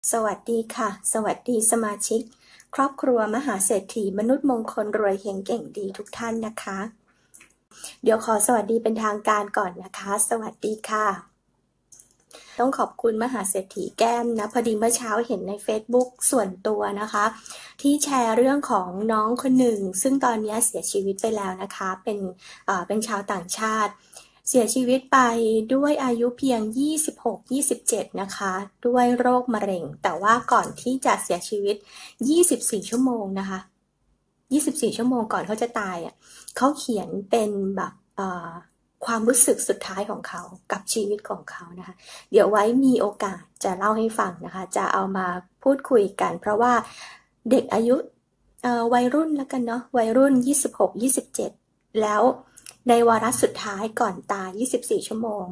สวัสดีค่ะสวัสดีสมาชิกครอบครัวมหาเศรษฐีมนุษย์มงคลรวยเฮงเก่งดีทุกท่านนะคะเดี๋ยวขอสวัสดีเป็นทางการก่อนนะคะสวัสดีค่ะต้องขอบคุณมหาเศรษฐีแก้มนะพอดีเมื่อเช้าเห็นใน Facebook ส่วนตัวนะคะที่แชร์เรื่องของน้องคนหนึ่งซึ่งตอนนี้เสียชีวิตไปแล้วนะคะเป็นชาวต่างชาติเสียชีวิตไปด้วยอายุเพียง26-27นะคะด้วยโรคมะเร็งแต่ว่าก่อนที่จะเสียชีวิต24ชั่วโมงนะคะ24ชั่วโมงก่อนเขาจะตายอ่ะเขาเขียนเป็นแบบความรู้สึกสุดท้ายของเขากับชีวิตของเขานะคะเดี๋ยวไว้มีโอกาสจะเล่าให้ฟังนะคะจะเอามาพูดคุยกันเพราะว่าเด็กอายุวัยรุ่นแล้วกันเนาะวัยรุ่น26-27แล้วในวาระสุดท้ายก่อนตาย24ชั่วโมง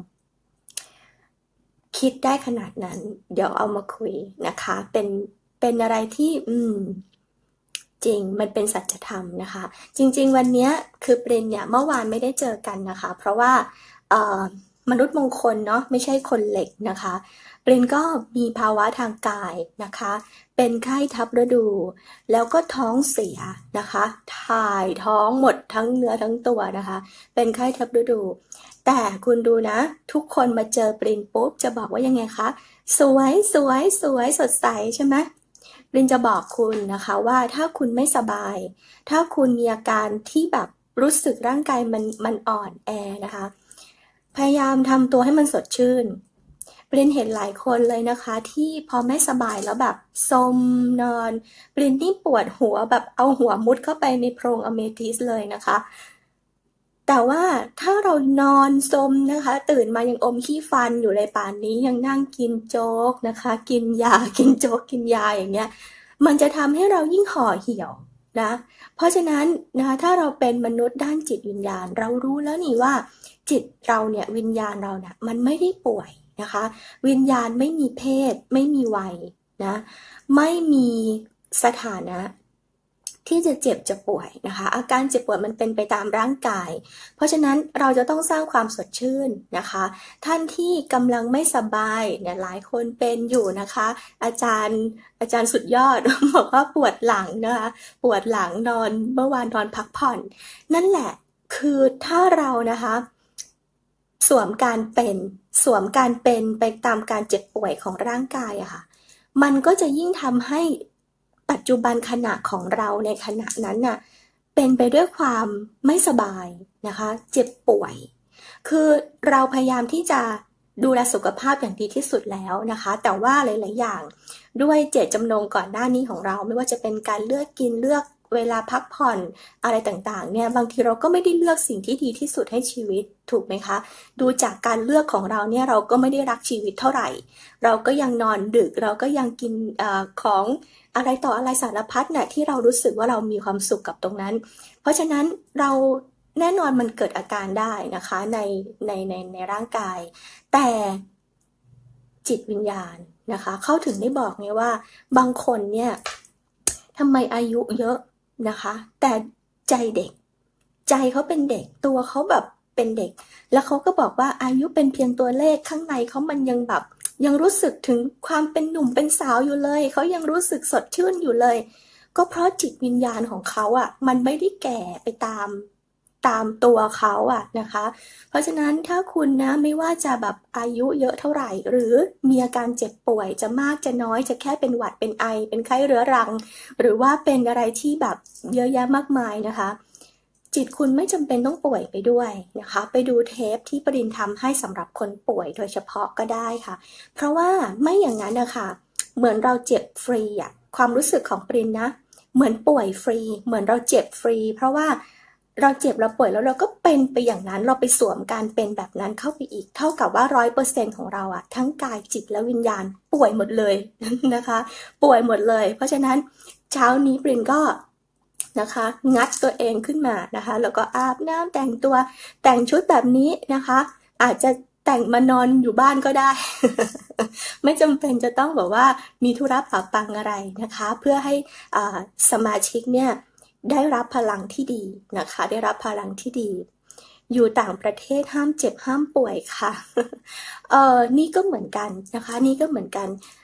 คิดได้ขนาดนั้นเดี๋ยวเอามาคุยนะคะเป็นอะไรที่จริงมันเป็นสัจธรรมนะคะจริงๆวันนี้คือปรินเนี่ยเมื่อวานไม่ได้เจอกันนะคะเพราะว่ามนุษย์มงคลเนาะไม่ใช่คนเหล็กนะคะปรินก็มีภาวะทางกายนะคะเป็นไข้ทับฤดูแล้วก็ท้องเสียนะคะถ่ายท้องหมดทั้งเนื้อทั้งตัวนะคะเป็นไข้ทับฤดูแต่คุณดูนะทุกคนมาเจอปรินปุ๊บจะบอกว่ายังไงคะสวยสวยสวยสดใสใช่ไหมปรินจะบอกคุณนะคะว่าถ้าคุณไม่สบายถ้าคุณมีอาการที่แบบรู้สึกร่างกายมันอ่อนแอนะคะพยายามทำตัวให้มันสดชื่นปรินเห็นหลายคนเลยนะคะที่พอไม่สบายแล้วแบบซมนอนปรินนี่ปวดหัวแบบเอาหัวมุดเข้าไปในโพรงอเมทิสเลยนะคะแต่ว่าถ้าเรานอนซมนะคะตื่นมายังอมขี้ฟันอยู่เลยป่านนี้ยังนั่งกินโจ๊กนะคะกินยากินโจ๊กกินยาอย่างเงี้ยมันจะทำให้เรายิ่งห่อเหี่ยวนะเพราะฉะนั้นนะคะถ้าเราเป็นมนุษย์ด้านจิตวิญญาณเรารู้แล้วนี่ว่าจิตเราเนี่ยวิญญาณเราเนี่ยมันไม่ได้ป่วยนะคะวิญญาณไม่มีเพศไม่มีวัยนะไม่มีสถานะที่จะเจ็บจะป่วยนะคะอาการเจ็บป่วยมันเป็นไปตามร่างกายเพราะฉะนั้นเราจะต้องสร้างความสดชื่นนะคะท่านที่กำลังไม่สบายเนี่ยหลายคนเป็นอยู่นะคะอาจารย์สุดยอด บอกว่าปวดหลังนะคะปวดหลังนอนเมื่อวานนอนพักผ่อนนั่นแหละคือถ้าเรานะคะสวมการเป็นไปตามการเจ็บป่วยของร่างกายอะค่ะมันก็จะยิ่งทำให้ปัจจุบันขณะของเราในขณะนั้นน่ะเป็นไปด้วยความไม่สบายนะคะเจ็บป่วยคือเราพยายามที่จะดูแลสุขภาพอย่างดีที่สุดแล้วนะคะแต่ว่าหลายๆอย่างด้วยเจตจำนงก่อนหน้านี้ของเราไม่ว่าจะเป็นการเลือกกินเลือกเวลาพักผ่อนอะไรต่างๆเนี่ยบางทีเราก็ไม่ได้เลือกสิ่งที่ดีที่สุดให้ชีวิตถูกไหมคะดูจากการเลือกของเราเนี่ยเราก็ไม่ได้รักชีวิตเท่าไหร่เราก็ยังนอนดึกเราก็ยังกินของอะไรต่ออะไรสารพัดน่ะที่เรารู้สึกว่าเรามีความสุขกับตรงนั้นเพราะฉะนั้นเราแน่นอนมันเกิดอาการได้นะคะในร่างกายแต่จิตวิญญาณนะคะเขาถึงได้บอกไงว่าบางคนเนี่ยทำไมอายุเยอะนะคะแต่ใจเด็กใจเขาเป็นเด็กตัวเขาแบบเป็นเด็กแล้วเขาก็บอกว่าอายุเป็นเพียงตัวเลขข้างในเขามันยังแบบยังรู้สึกถึงความเป็นหนุ่มเป็นสาวอยู่เลยเขายังรู้สึกสดชื่นอยู่เลยก็เพราะจิตวิญญาณของเขาอ่ะมันไม่ได้แก่ไปตามตัวเขาอะนะคะเพราะฉะนั้นถ้าคุณนะไม่ว่าจะแบบอายุเยอะเท่าไหร่หรือมีอาการเจ็บป่วยจะมากจะน้อยจะแค่เป็นหวัดเป็นไอเป็นไข้เรื้อรังหรือว่าเป็นอะไรที่แบบเยอะแยะมากมายนะคะจิตคุณไม่จำเป็นต้องป่วยไปด้วยนะคะไปดูเทปที่ปรินทำให้สำหรับคนป่วยโดยเฉพาะก็ได้ค่ะเพราะว่าไม่อย่างนั้นนะคะเหมือนเราเจ็บฟรีอะความรู้สึกของปรินนะเหมือนป่วยฟรีเหมือนเราเจ็บฟรีเพราะว่าเราเจ็บเราป่วยแล้วเราก็เป็นไปอย่างนั้นเราไปสวมการเป็นแบบนั้นเข้าไปอีกเท่ากับว่า100%ของเราอะทั้งกายจิตและวิญญาณป่วยหมดเลยนะคะป่วยหมดเลยเพราะฉะนั้นเช้านี้ปรินก็นะคะงัดตัวเองขึ้นมานะคะแล้วก็อาบน้ำแต่งตัวแต่งชุดแบบนี้นะคะอาจจะแต่งมานอนอยู่บ้านก็ได้ ไม่จำเป็นจะต้องแบบว่ามีธุระปะปังอะไรนะคะเพื่อให้สมาชิกเนี่ยได้รับพลังที่ดีนะคะได้รับพลังที่ดีอยู่ต่างประเทศห้ามเจ็บห้ามป่วยค่ะนี่ก็เหมือนกันนะคะนี่ก็เหมือนกัน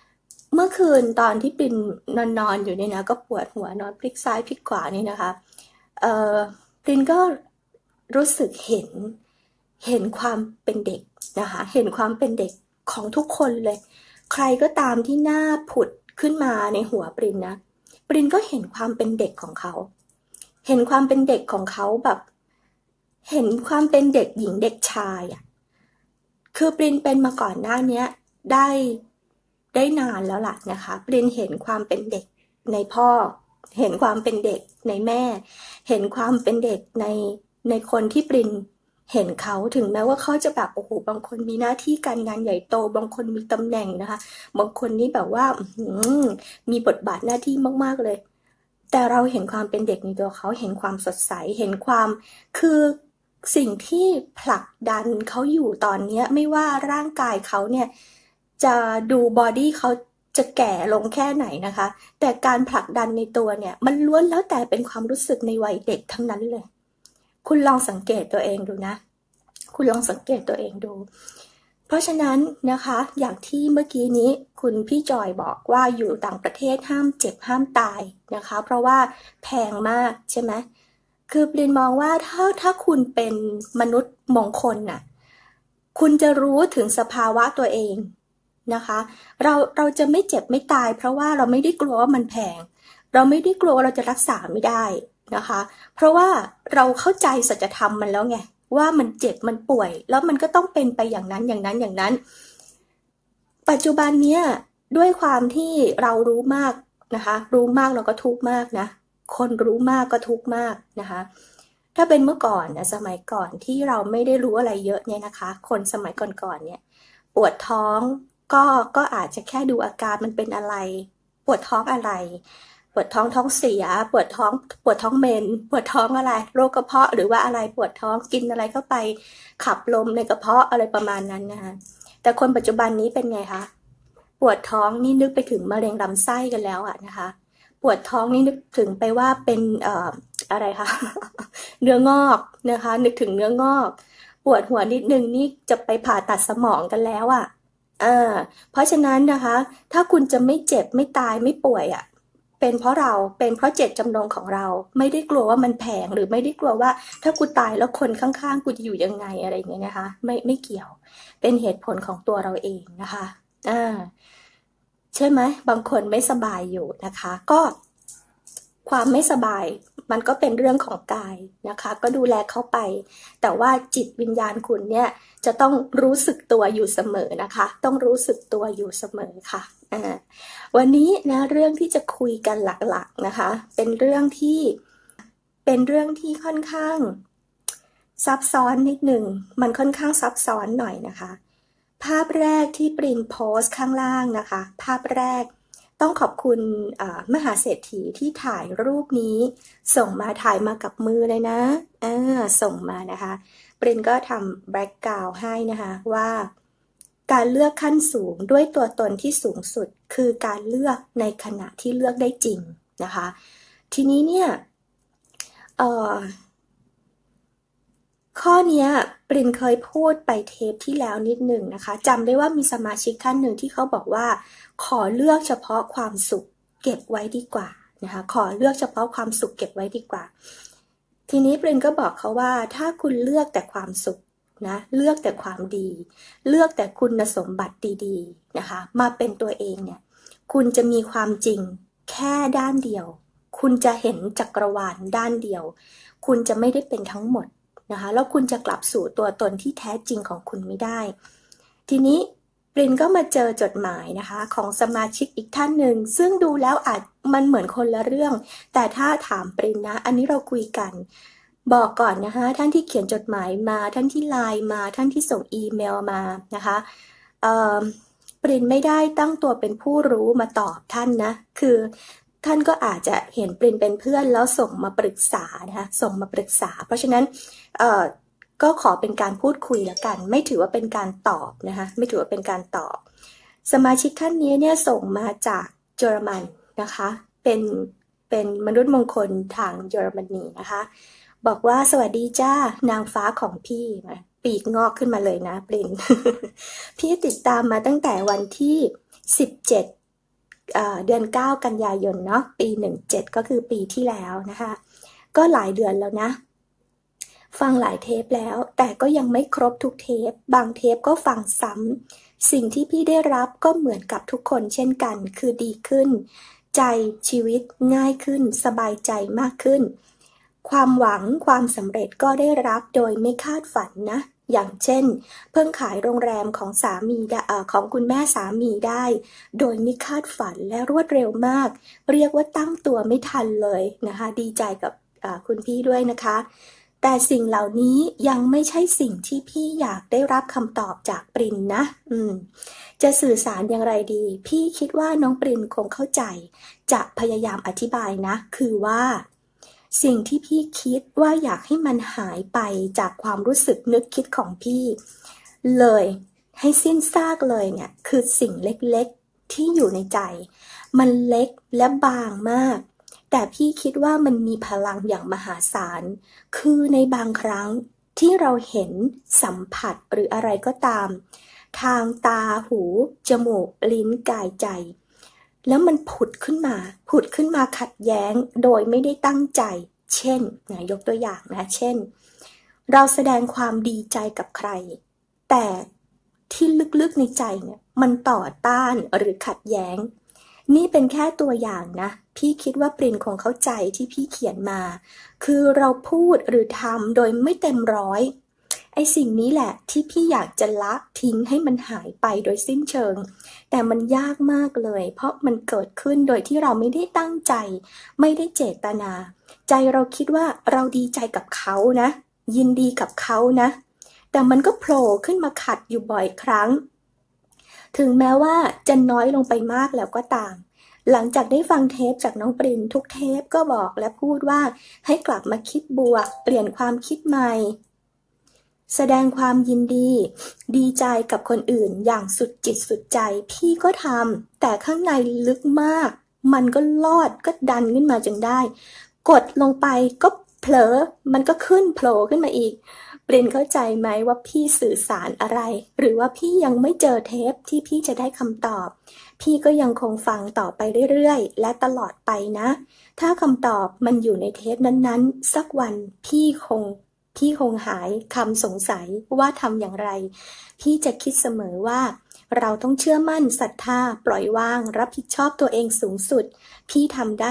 เมื่อคืนตอนที่ปรินนอนอยู่เนี่ยนะก็ปวดหัวนอนพลิกซ้ายพลิกขวานี่นะคะเอ่อปรินก็รู้สึกเห็นความเป็นเด็กนะคะเห็นความเป็นเด็กของทุกคนเลยใครก็ตามที่หน้าผุดขึ้นมาในหัวปรินนะปรินก็เห็นความเป็นเด็กของเขาเห็นความเป็นเด็กของเขาแบบเห็นความเป็นเด็กหญิงเด็กชายอ่ะคือปรินเป็นมาก่อนหน้านี้ได้นานแล้วล่ะนะคะปรินเห็นความเป็นเด็กในพ่อเห็นความเป็นเด็กในแม่เห็นความเป็นเด็กในคนที่ปรินเห็นเขาถึงแม้ว่าเขาจะแบบโอ้โหบางคนมีหน้าที่การงานใหญ่โตบางคนมีตำแหน่งนะคะบางคนนี่แบบว่ามีบทบาทหน้าที่มากๆเลยแต่เราเห็นความเป็นเด็กในตัวเขาเห็นความสดใสเห็นความคือสิ่งที่ผลักดันเขาอยู่ตอนนี้ไม่ว่าร่างกายเขาเนี่ยจะดูบอดี้เขาจะแก่ลงแค่ไหนนะคะแต่การผลักดันในตัวเนี่ยมันล้วนแล้วแต่เป็นความรู้สึกในวัยเด็กทั้งนั้นเลยคุณลองสังเกตตัวเองดูนะคุณลองสังเกตตัวเองดูเพราะฉะนั้นนะคะอย่างที่เมื่อกี้นี้คุณพี่จอยบอกว่าอยู่ต่างประเทศห้ามเจ็บห้ามตายนะคะเพราะว่าแพงมากใช่ไหมคือปรินมองว่าถ้าคุณเป็นมนุษย์มงคลน่ะคุณจะรู้ถึงสภาวะตัวเองนะคะเราจะไม่เจ็บไม่ตายเพราะว่าเราไม่ได้กลัวว่ามันแพงเราไม่ได้กลัวว่าเราจะรักษาไม่ได้นะคะเพราะว่าเราเข้าใจสัจธรรมมันแล้วไงว่ามันเจ็บมันป่วยแล้วมันก็ต้องเป็นไปอย่างนั้นอย่างนั้นอย่างนั้นปัจจุบันเนี้ยด้วยความที่เรารู้มากนะคะรู้มากเราก็ทุกข์มากนะคนรู้มากก็ทุกข์มากนะคะถ้าเป็นเมื่อก่อนนะสมัยก่อนที่เราไม่ได้รู้อะไรเยอะเนี่ยนะคะคนสมัยก่อนๆเนี่ยปวดท้องก็อาจจะแค่ดูอาการมันเป็นอะไรปวดท้องอะไรปวดท้องเสียปวดท้องเมนปวดท้องอะไรโรคกระเพาะหรือว่าอะไรปวดท้องกินอะไรเข้าไปขับลมในกระเพาะอะไรประมาณนั้นนะคะแต่คนปัจจุบันนี้เป็นไงคะปวดท้องนี่นึกไปถึงมะเร็งลำไส้กันแล้วอะนะคะปวดท้องนี่นึกถึงไปว่าเป็นอะไรคะเนื้องอกนะคะนึกถึงเนื้องอกปวดหัวนิดนึงนี่จะไปผ่าตัดสมองกันแล้วอะเพราะฉะนั้นนะคะถ้าคุณจะไม่เจ็บไม่ตายไม่ป่วยอ่ะเป็นเพราะเจตจำนงของเราไม่ได้กลัวว่ามันแพงหรือไม่ได้กลัวว่าถ้ากูตายแล้วคนข้างๆกูจะอยู่ยังไงอะไรอย่างเงี้ยนะคะไม่เกี่ยวเป็นเหตุผลของตัวเราเองนะคะใช่ไหมบางคนไม่สบายอยู่นะคะก็ความไม่สบายมันก็เป็นเรื่องของกายนะคะก็ดูแลเขาไปแต่ว่าจิตวิญญาณคุณเนี่ยจะต้องรู้สึกตัวอยู่เสมอนะคะต้องรู้สึกตัวอยู่เสมอค่ะวันนี้นะเรื่องที่จะคุยกันหลักๆนะคะเป็นเรื่องที่ค่อนข้างซับซ้อนนิดหนึ่งมันค่อนข้างซับซ้อนหน่อยนะคะภาพแรกที่ปรินโพสต์ข้างล่างนะคะภาพแรกต้องขอบคุณมหาเศรษฐีที่ถ่ายรูปนี้ส่งมาถ่ายมากับมือเลยนะส่งมานะคะปรินก็ทำแบ็กกราวด์ให้นะคะว่าการเลือกขั้นสูงด้วยตัวตนที่สูงสุดคือการเลือกในขณะที่เลือกได้จริงนะคะทีนี้เนี่ยข้อนี้ปรินเคยพูดไปเทปที่แล้วนิดหนึ่งนะคะจำได้ว่ามีสมาชิกท่านหนึ่งที่เขาบอกว่าขอเลือกเฉพาะความสุขเก็บไว้ดีกว่านะคะขอเลือกเฉพาะความสุขเก็บไว้ดีกว่าทีนี้ปรินก็บอกเขาว่าถ้าคุณเลือกแต่ความสุขนะเลือกแต่ความดีเลือกแต่คุณสมบัติดีๆนะคะมาเป็นตัวเองเนี่ยคุณจะมีความจริงแค่ด้านเดียวคุณจะเห็นจักรวาลด้านเดียวคุณจะไม่ได้เป็นทั้งหมดนะคะแล้วคุณจะกลับสู่ตัวตนที่แท้จริงของคุณไม่ได้ทีนี้ปรินก็มาเจอจดหมายนะคะของสมาชิกอีกท่านหนึ่งซึ่งดูแล้วอาจมันเหมือนคนละเรื่องแต่ถ้าถามปรินนะอันนี้เราคุยกันบอกก่อนนะคะท่านที่เขียนจดหมายมาท่านที่ไลน์มาท่านที่ส่งอีเมลมานะคะปรินไม่ได้ตั้งตัวเป็นผู้รู้มาตอบท่านนะคือท่านก็อาจจะเห็นปรินเป็นเพื่อนแล้วส่งมาปรึกษานะคะส่งมาปรึกษาเพราะฉะนั้นก็ขอเป็นการพูดคุยแล้วกันไม่ถือว่าเป็นการตอบนะคะไม่ถือว่าเป็นการตอบสมาชิกท่านนี้เนี่ยส่งมาจากเยอรมันนะคะเป็นมนุษย์มงคลทางเยอรมนีนะคะบอกว่าสวัสดีจ้านางฟ้าของพี่ปีกงอกขึ้นมาเลยนะปริน พี่ติดตามมาตั้งแต่วันที่17 เดือน9กันยายนเนาะปี17ก็คือปีที่แล้วนะคะก็หลายเดือนแล้วนะฟังหลายเทปแล้วแต่ก็ยังไม่ครบทุกเทปบางเทปก็ฟังซ้ำสิ่งที่พี่ได้รับก็เหมือนกับทุกคนเช่นกันคือดีขึ้นใจชีวิตง่ายขึ้นสบายใจมากขึ้นความหวังความสำเร็จก็ได้รับโดยไม่คาดฝันนะอย่างเช่นเพิ่งขายโรงแรมของสามีของคุณแม่สามีได้โดยไม่คาดฝันและรวดเร็วมากเรียกว่าตั้งตัวไม่ทันเลยนะคะดีใจกับคุณพี่ด้วยนะคะแต่สิ่งเหล่านี้ยังไม่ใช่สิ่งที่พี่อยากได้รับคำตอบจากปรินนะจะสื่อสารอย่างไรดีพี่คิดว่าน้องปรินคงเข้าใจจะพยายามอธิบายนะคือว่าสิ่งที่พี่คิดว่าอยากให้มันหายไปจากความรู้สึกนึกคิดของพี่เลยให้สิ้นซากเลยเนี่ยคือสิ่งเล็กๆที่อยู่ในใจมันเล็กและบางมากแต่พี่คิดว่ามันมีพลังอย่างมหาศาลคือในบางครั้งที่เราเห็นสัมผัสหรืออะไรก็ตามทางตาหูจมูกลิ้นกายใจแล้วมันผุดขึ้นมาขัดแย้งโดยไม่ได้ตั้งใจเช่นยกตัวอย่างนะเช่นเราแสดงความดีใจกับใครแต่ที่ลึกๆในใจเนี่ยมันต่อต้านหรือขัดแย้งนี่เป็นแค่ตัวอย่างนะพี่คิดว่าปรินคงเข้าใจที่พี่เขียนมาคือเราพูดหรือทำโดยไม่เต็มร้อยไอ้สิ่งนี้แหละที่พี่อยากจะละทิ้งให้มันหายไปโดยสิ้นเชิงแต่มันยากมากเลยเพราะมันเกิดขึ้นโดยที่เราไม่ได้ตั้งใจไม่ได้เจตนาใจเราคิดว่าเราดีใจกับเขานะยินดีกับเขานะแต่มันก็โผล่ขึ้นมาขัดอยู่บ่อยครั้งถึงแม้ว่าจะน้อยลงไปมากแล้วก็ตามหลังจากได้ฟังเทปจากน้องปรินทุกเทปก็บอกและพูดว่าให้กลับมาคิดบวกเปลี่ยนความคิดใหม่แสดงความยินดีดีใจกับคนอื่นอย่างสุดจิตสุดใจพี่ก็ทำแต่ข้างในลึกมากมันก็ลอดก็ดันขึ้นมาจนได้กดลงไปก็เผลอมันก็ขึ้นโผล่ขึ้นมาอีกปรินเข้าใจไหมว่าพี่สื่อสารอะไรหรือว่าพี่ยังไม่เจอเทปที่พี่จะได้คำตอบพี่ก็ยังคงฟังต่อไปเรื่อยๆและตลอดไปนะถ้าคำตอบมันอยู่ในเทปนั้นๆสักวันพี่คงหายคำสงสัยว่าทำอย่างไรพี่จะคิดเสมอว่าเราต้องเชื่อมั่นศรัทธาปล่อยวางรับผิดชอบตัวเองสูงสุดพี่ทำได้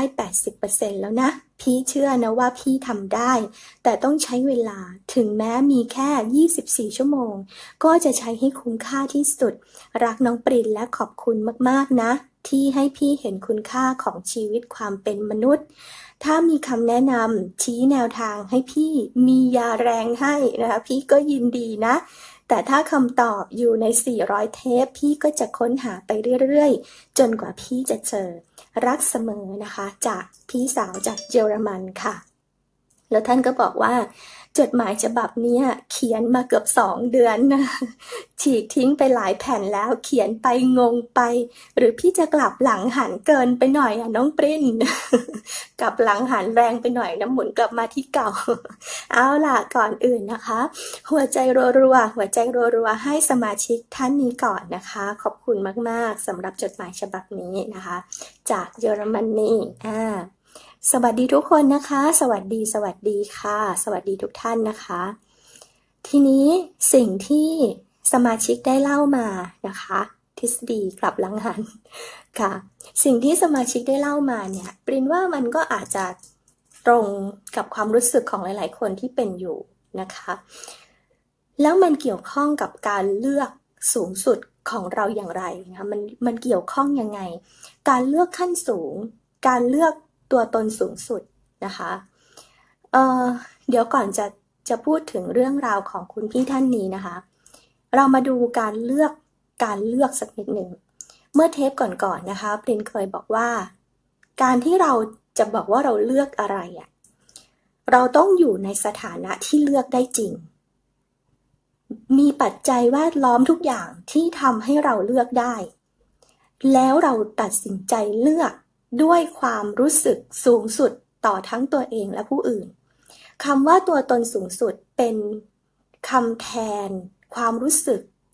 80% แล้วนะพี่เชื่อนะว่าพี่ทำได้แต่ต้องใช้เวลาถึงแม้มีแค่24ชั่วโมงก็จะใช้ให้คุ้มค่าที่สุดรักน้องปรินและขอบคุณมากๆนะที่ให้พี่เห็นคุณค่าของชีวิตความเป็นมนุษย์ถ้ามีคำแนะนำชี้แนวทางให้พี่มียาแรงให้นะคะพี่ก็ยินดีนะแต่ถ้าคำตอบอยู่ใน400เทปพี่ก็จะค้นหาไปเรื่อยๆจนกว่าพี่จะเจอรักเสมอนะคะจากพี่สาวจากเยอรมันค่ะแล้วท่านก็บอกว่าจดหมายฉบับนี้เขียนมาเกือบ2 เดือนนะฉีกทิ้งไปหลายแผ่นแล้วเขียนไปงงไปหรือพี่จะกลับหลังหันเกินไปหน่อยน้องปริ้น กลับหลังหันแรงไปหน่อยนะหมุนกลับมาที่เก่า เอาล่ะก่อนอื่นนะคะหัวใจรัวๆให้สมาชิกท่านนี้ก่อนนะคะขอบคุณมากๆสำหรับจดหมายฉบับนี้นะคะจากเยอรมนีสวัสดีทุกคนนะคะสวัสดีค่ะสวัสดีทุกท่านนะคะทีนี้สิ่งที่สมาชิกได้เล่ามานะคะทฤษฎีกลับหลังหันค่ะสิ่งที่สมาชิกได้เล่ามาเนี่ยปรินว่ามันก็อาจจะตรงกับความรู้สึกของหลายๆคนที่เป็นอยู่นะคะแล้วมันเกี่ยวข้องกับการเลือกสูงสุดของเราอย่างไรนะคะมันเกี่ยวข้องยังไงการเลือกขั้นสูงการเลือกตัวตนสูงสุดนะคะเดี๋ยวก่อนจะพูดถึงเรื่องราวของคุณพี่ท่านนี้นะคะเรามาดูการเลือกสักนิดหนึ่งเมื่อเทปก่อนนะคะปรินเคยบอกว่าการที่เราจะบอกว่าเราเลือกอะไรเราต้องอยู่ในสถานะที่เลือกได้จริงมีปัจจัยแวดล้อมทุกอย่างที่ทำให้เราเลือกได้แล้วเราตัดสินใจเลือกด้วยความรู้สึกสูงสุดต่อทั้งตัวเองและผู้อื่นคำว่าตัวตนสูงสุดเป็นคำแทนความรู้สึก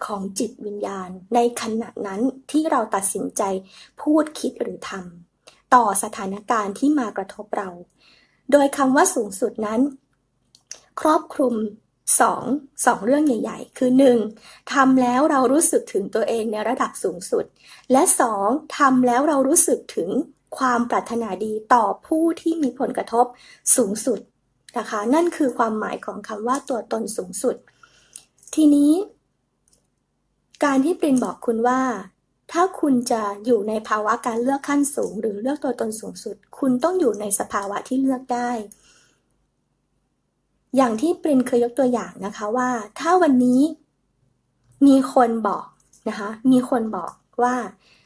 ของจิตวิญญาณในขณะนั้นที่เราตัดสินใจพูดคิดหรือทำต่อสถานการณ์ที่มากระทบเราโดยคำว่าสูงสุดนั้นครอบคลุมสองเรื่องใหญ่ๆคือ 1. ทำแล้วเรารู้สึกถึงตัวเองในระดับสูงสุดและ 2. ทำแล้วเรารู้สึกถึงความปรารถนาดีต่อผู้ที่มีผลกระทบสูงสุดนะคะนั่นคือความหมายของคำว่าตัวตนสูงสุดทีนี้การที่ปรินบอกคุณว่าถ้าคุณจะอยู่ในภาวะการเลือกขั้นสูงหรือเลือกตัวตนสูงสุดคุณต้องอยู่ในสภาวะที่เลือกได้อย่างที่ปรินเคยยกตัวอย่างนะคะว่าถ้าวันนี้มีคนบอกนะคะมีคนบอกว่า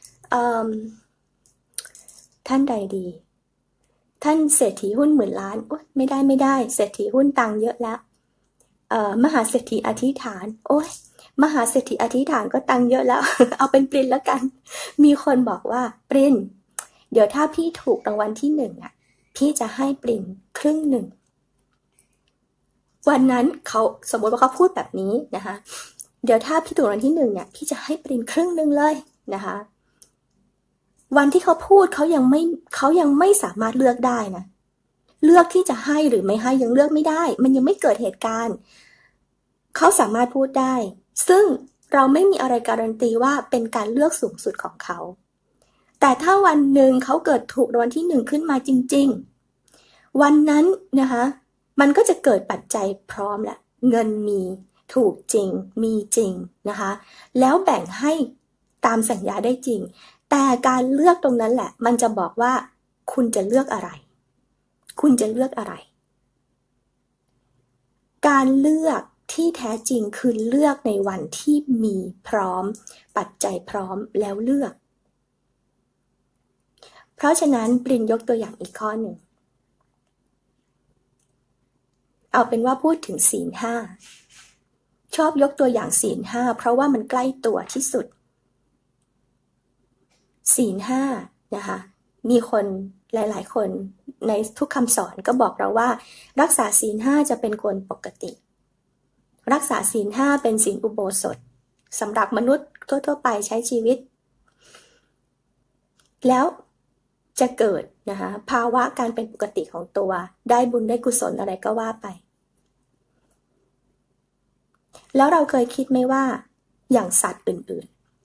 ท่านใดดีท่านเศรษฐีหุ้น10,000,000โอ๊ยไม่ได้เศรษฐีหุ้นตังเยอะแล้วมหาเศรษฐีอธิษฐานโอ๊ยมหาเศรษฐีอธิษฐานก็ตังเยอะแล้ว เอาเป็นปรินแล้วกันมีคนบอกว่าปรินเดี๋ยวถ้าพี่ถูกรางวัลที่1อ่ะพี่จะให้ปรินครึ่งหนึ่งวันนั้นเขาสมมติว่าเขาพูดแบบนี้นะคะเดี๋ยวถ้าพี่ถูกรางวัลที่1เนี่ยพี่จะให้ปรินครึ่งหนึ่งเลยนะคะวันที่เขาพูดเขายังไม่สามารถเลือกได้นะเลือกที่จะให้หรือไม่ให้ยังเลือกไม่ได้มันยังไม่เกิดเหตุการณ์เขาสามารถพูดได้ซึ่งเราไม่มีอะไรการันตีว่าเป็นการเลือกสูงสุดของเขาแต่ถ้าวันหนึ่งเขาเกิดถูกรางวัลที่1ขึ้นมาจริงๆวันนั้นนะคะมันก็จะเกิดปัจจัยพร้อมแหละเงินมีถูกจริงมีจริงนะคะแล้วแบ่งให้ตามสัญญาได้จริงแต่การเลือกตรงนั้นแหละมันจะบอกว่าคุณจะเลือกอะไรคุณจะเลือกอะไรการเลือกที่แท้จริงคือเลือกในวันที่มีพร้อมปัจจัยพร้อมแล้วเลือกเพราะฉะนั้นปรินยกตัวอย่างอีกข้อหนึ่งเอาเป็นว่าพูดถึงศีล5ชอบยกตัวอย่างศีล5เพราะว่ามันใกล้ตัวที่สุดศีล5นะคะมีคนหลายๆคนในทุกคำสอนก็บอกเราว่ารักษาศีล5จะเป็นคนปกติรักษาศีล5เป็นศีลอุโบสถสำหรับมนุษย์ทั่วๆไปใช้ชีวิตแล้วจะเกิดนะคะภาวะการเป็นปกติของตัวได้บุญได้กุศลอะไรก็ว่าไปแล้วเราเคยคิดไหมว่าอย่างสัตว์อื่น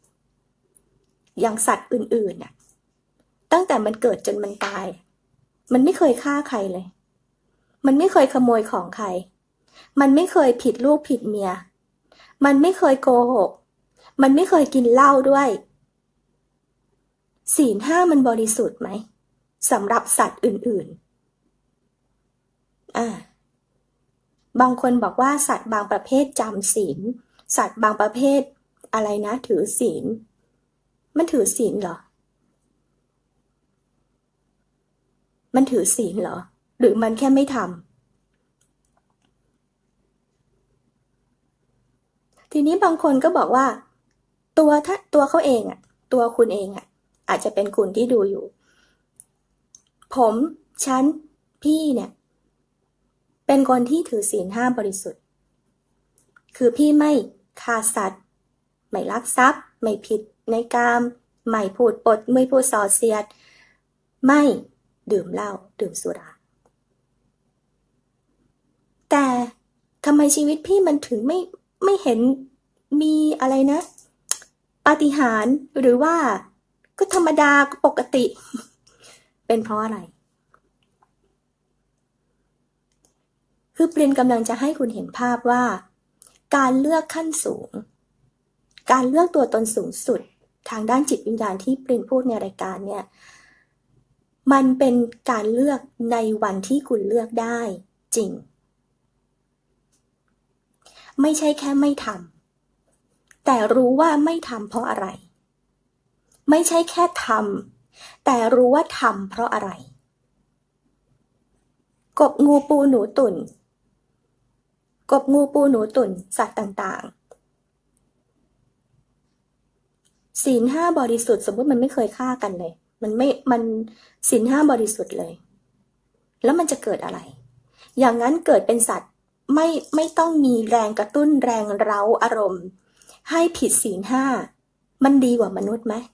น่ะตั้งแต่มันเกิดจนมันตายมันไม่เคยฆ่าใครเลยมันไม่เคยขโมยของใครมันไม่เคยผิดลูกผิดเมียมันไม่เคยโกหกมันไม่เคยกินเหล้าด้วยศีล5มันบริสุทธิ์ไหมสำหรับสัตว์อื่นๆบางคนบอกว่าสัตว์บางประเภทจำศีลสัตว์บางประเภทอะไรนะถือศีลมันถือศีลเหรอมันถือศีลเหรอหรือมันแค่ไม่ทำทีนี้บางคนก็บอกว่าตัวเขาเองอ่ะตัวคุณเองอ่ะอาจจะเป็นคุณที่ดูอยู่ผมฉันพี่เนี่ยเป็นคนที่ถือศีล5บริสุทธิ์คือพี่ไม่ฆ่าสัตว์ไม่ลักทรัพย์ไม่ผิดในกามไม่พูดปดไม่พูดส่อเสียดไม่ดื่มเหล้าดื่มสุราแต่ทำไมชีวิตพี่มันถึงไม่เห็นมีอะไรนะปาฏิหาริย์หรือว่าก็ธรรมดาก็ปกติเป็นเพราะอะไรคือปรินกำลังจะให้คุณเห็นภาพว่าการเลือกขั้นสูงการเลือกตัวตนสูงสุดทางด้านจิตวิญญาณที่ปรินพูดในรายการเนี่ยมันเป็นการเลือกในวันที่คุณเลือกได้จริงไม่ใช่แค่ไม่ทำแต่รู้ว่าไม่ทำเพราะอะไรไม่ใช่แค่ทำแต่รู้ว่าทำเพราะอะไรกบงูปูหนูตุ่นสัตว์ต่างๆศีล5บริสุทธิ์สมมติมันไม่เคยฆ่ากันเลยมันศีล5บริสุทธิ์เลยแล้วมันจะเกิดอะไรอย่างนั้นเกิดเป็นสัตว์ไม่ต้องมีแรงกระตุ้นแรงเร้าอารมณ์ให้ผิดศีลห้ามันดีกว่ามนุษย์ไหม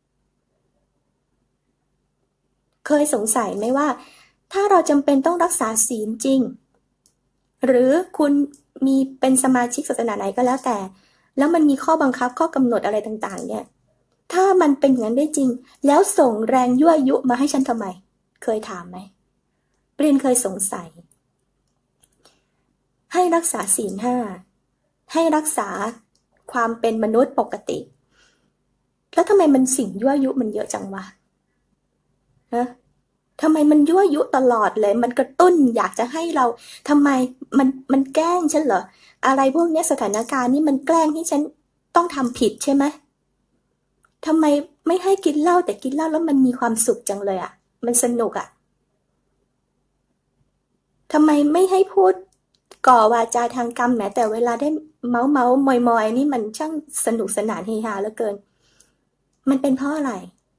เคยสงสัยไหมว่าถ้าเราจำเป็นต้องรักษาศีลจริงหรือคุณมีเป็นสมาชิกศาสนาไหนก็แล้วแต่แล้วมันมีข้อบังคับข้อกำหนดอะไรต่างๆเนี่ยถ้ามันเป็นอย่างนั้นได้จริงแล้วส่งแรงยั่วยุมาให้ฉันทำไมเคยถามไหมปรินเคยสงสัยให้รักษาศีลห้าให้รักษาความเป็นมนุษย์ปกติแล้วทำไมมันสิ่งยั่วยุมันเยอะจังวะฮะทำไมมันยั่วยุตลอดเลยมันกระตุ้นอยากจะให้เราทำไมมันแกล้งฉันเหรออะไรพวกนี้สถานการณ์นี่มันแกล้งให้ฉันต้องทำผิดใช่ไหมทำไมไม่ให้กินเหล้าแต่กินเหล้าแล้วมันมีความสุขจังเลยอ่ะมันสนุกอ่ะทำไมไม่ให้พูดก่อวาจาทางกรรมแม้แต่เวลาได้เมาส์มอยนี่มันช่างสนุกสนานเฮฮาเหลือเกินมันเป็นเพราะอะไร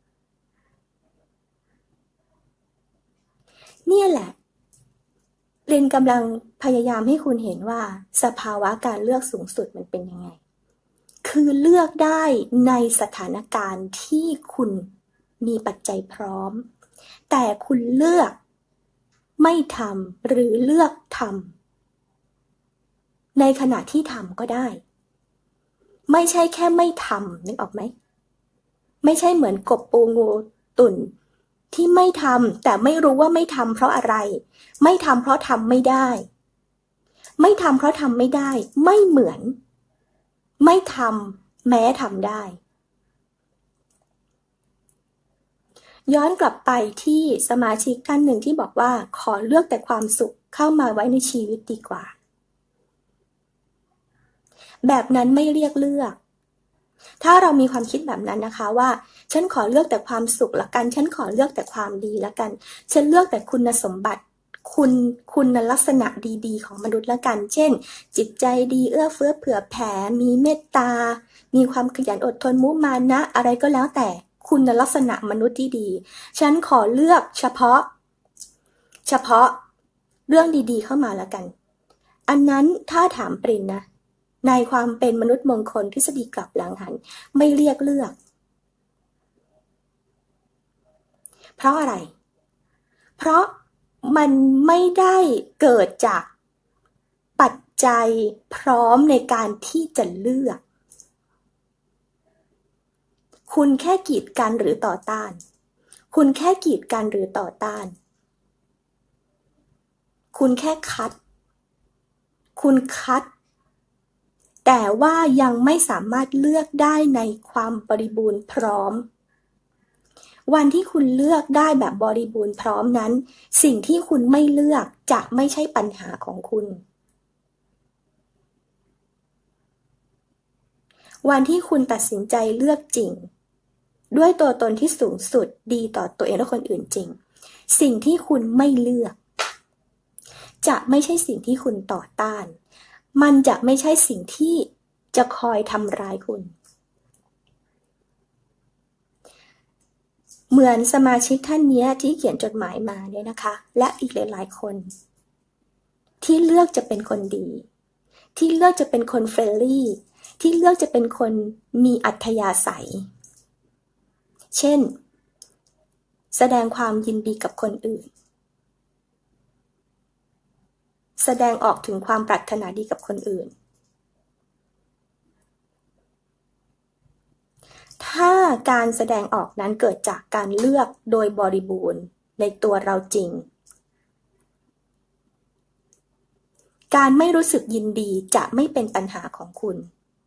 เนี่ยแหละเรนกำลังพยายามให้คุณเห็นว่าสภาวะการเลือกสูงสุดมันเป็นยังไงคือเลือกได้ในสถานการณ์ที่คุณมีปัจจัยพร้อมแต่คุณเลือกไม่ทำหรือเลือกทำในขณะที่ทำก็ได้ไม่ใช่แค่ไม่ทำนึกออกไหมไม่ใช่เหมือนกบปูงูตุ่นที่ไม่ทำแต่ไม่รู้ว่าไม่ทำเพราะอะไรไม่ทำเพราะทำไม่ได้ไม่ทำเพราะทำไม่ได้ไม่เหมือนไม่ทำแม้ทำได้ย้อนกลับไปที่สมาชิกท่านหนึ่งที่บอกว่าขอเลือกแต่ความสุขเข้ามาไว้ในชีวิตดีกว่าแบบนั้นไม่เรียกเลือกถ้าเรามีความคิดแบบนั้นนะคะว่าฉันขอเลือกแต่ความสุขละกันฉันขอเลือกแต่ความดีละกันฉันเลือกแต่คุณสมบัติคุณลักษณะดีๆของมนุษย์ละกันเช่นจิตใจดีเอื้อเฟื้อเผื่อแผ่มีเมตตามีความขยันอดทนมุมานะอะไรก็แล้วแต่คุณลักษณะมนุษย์ที่ดีฉันขอเลือกเฉพาะเรื่องดีๆเข้ามาละกันอันนั้นถ้าถามปรินนะในความเป็นมนุษย์มงคลทฤษฎีกลับหลังหันไม่เรียกเลือกเพราะอะไรเพราะมันไม่ได้เกิดจากปัจจัยพร้อมในการที่จะเลือกคุณแค่กีดกันหรือต่อต้านคุณแค่กีดกันหรือต่อต้านคุณแค่คุณคัดแต่ว่ายังไม่สามารถเลือกได้ในความบริบูรณ์พร้อมวันที่คุณเลือกได้แบบบริบูรณ์พร้อมนั้นสิ่งที่คุณไม่เลือกจะไม่ใช่ปัญหาของคุณวันที่คุณตัดสินใจเลือกจริงด้วยตัวตนที่สูงสุดดีต่อตัวเองและคนอื่นจริงสิ่งที่คุณไม่เลือกจะไม่ใช่สิ่งที่คุณต่อต้านมันจะไม่ใช่สิ่งที่จะคอยทำร้ายคุณเหมือนสมาชิกท่านนี้ที่เขียนจดหมายมาเนี่ยนะคะและอีกหลายๆคนที่เลือกจะเป็นคนดีที่เลือกจะเป็นคนเฟรนลี่ที่เลือกจะเป็นคนมีอัธยาศัยเช่นแสดงความยินดีกับคนอื่นแสดงออกถึงความปรารถนาดีกับคนอื่นถ้าการแสดงออกนั้นเกิดจากการเลือกโดยบริบูรณ์ในตัวเราจริงการไม่รู้สึกยินดีจะไม่เป็นปัญหาของคุณ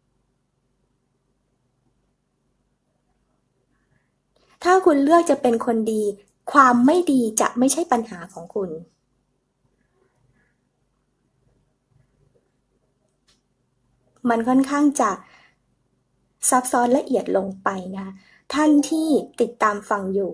ถ้าคุณเลือกจะเป็นคนดีความไม่ดีจะไม่ใช่ปัญหาของคุณมันค่อนข้างจะซับซ้อนละเอียดลงไปนะท่านที่ติดตามฟังอยู่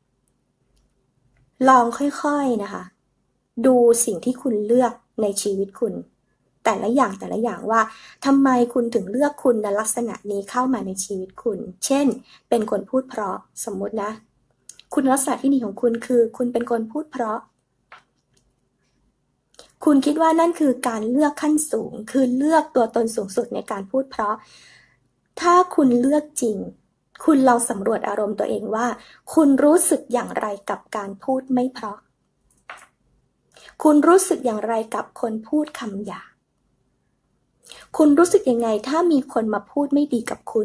ลองค่อยๆนะคะดูสิ่งที่คุณเลือกในชีวิตคุณแต่ละอย่างว่าทำไมคุณถึงเลือกคุณลักษณะนี้เข้ามาในชีวิตคุณเช่นเป็นคนพูดเพราะสมมุตินะคุณลักษณะที่ดีของคุณคือคุณเป็นคนพูดเพราะคุณคิดว่านั่นคือการเลือกขั้นสูงคือเลือกตัวตนสูงสุดในการพูดเพราะถ้าคุณเลือกจริงคุณลองสำรวจอารมณ์ตัวเองว่าคุณรู้สึกอย่างไรกับการพูดไม่เพราะคุณรู้สึกอย่างไรกับคนพูดคำหยาบคุณรู้สึกยังไงถ้ามีคนมาพูดไม่ดีกับคุณ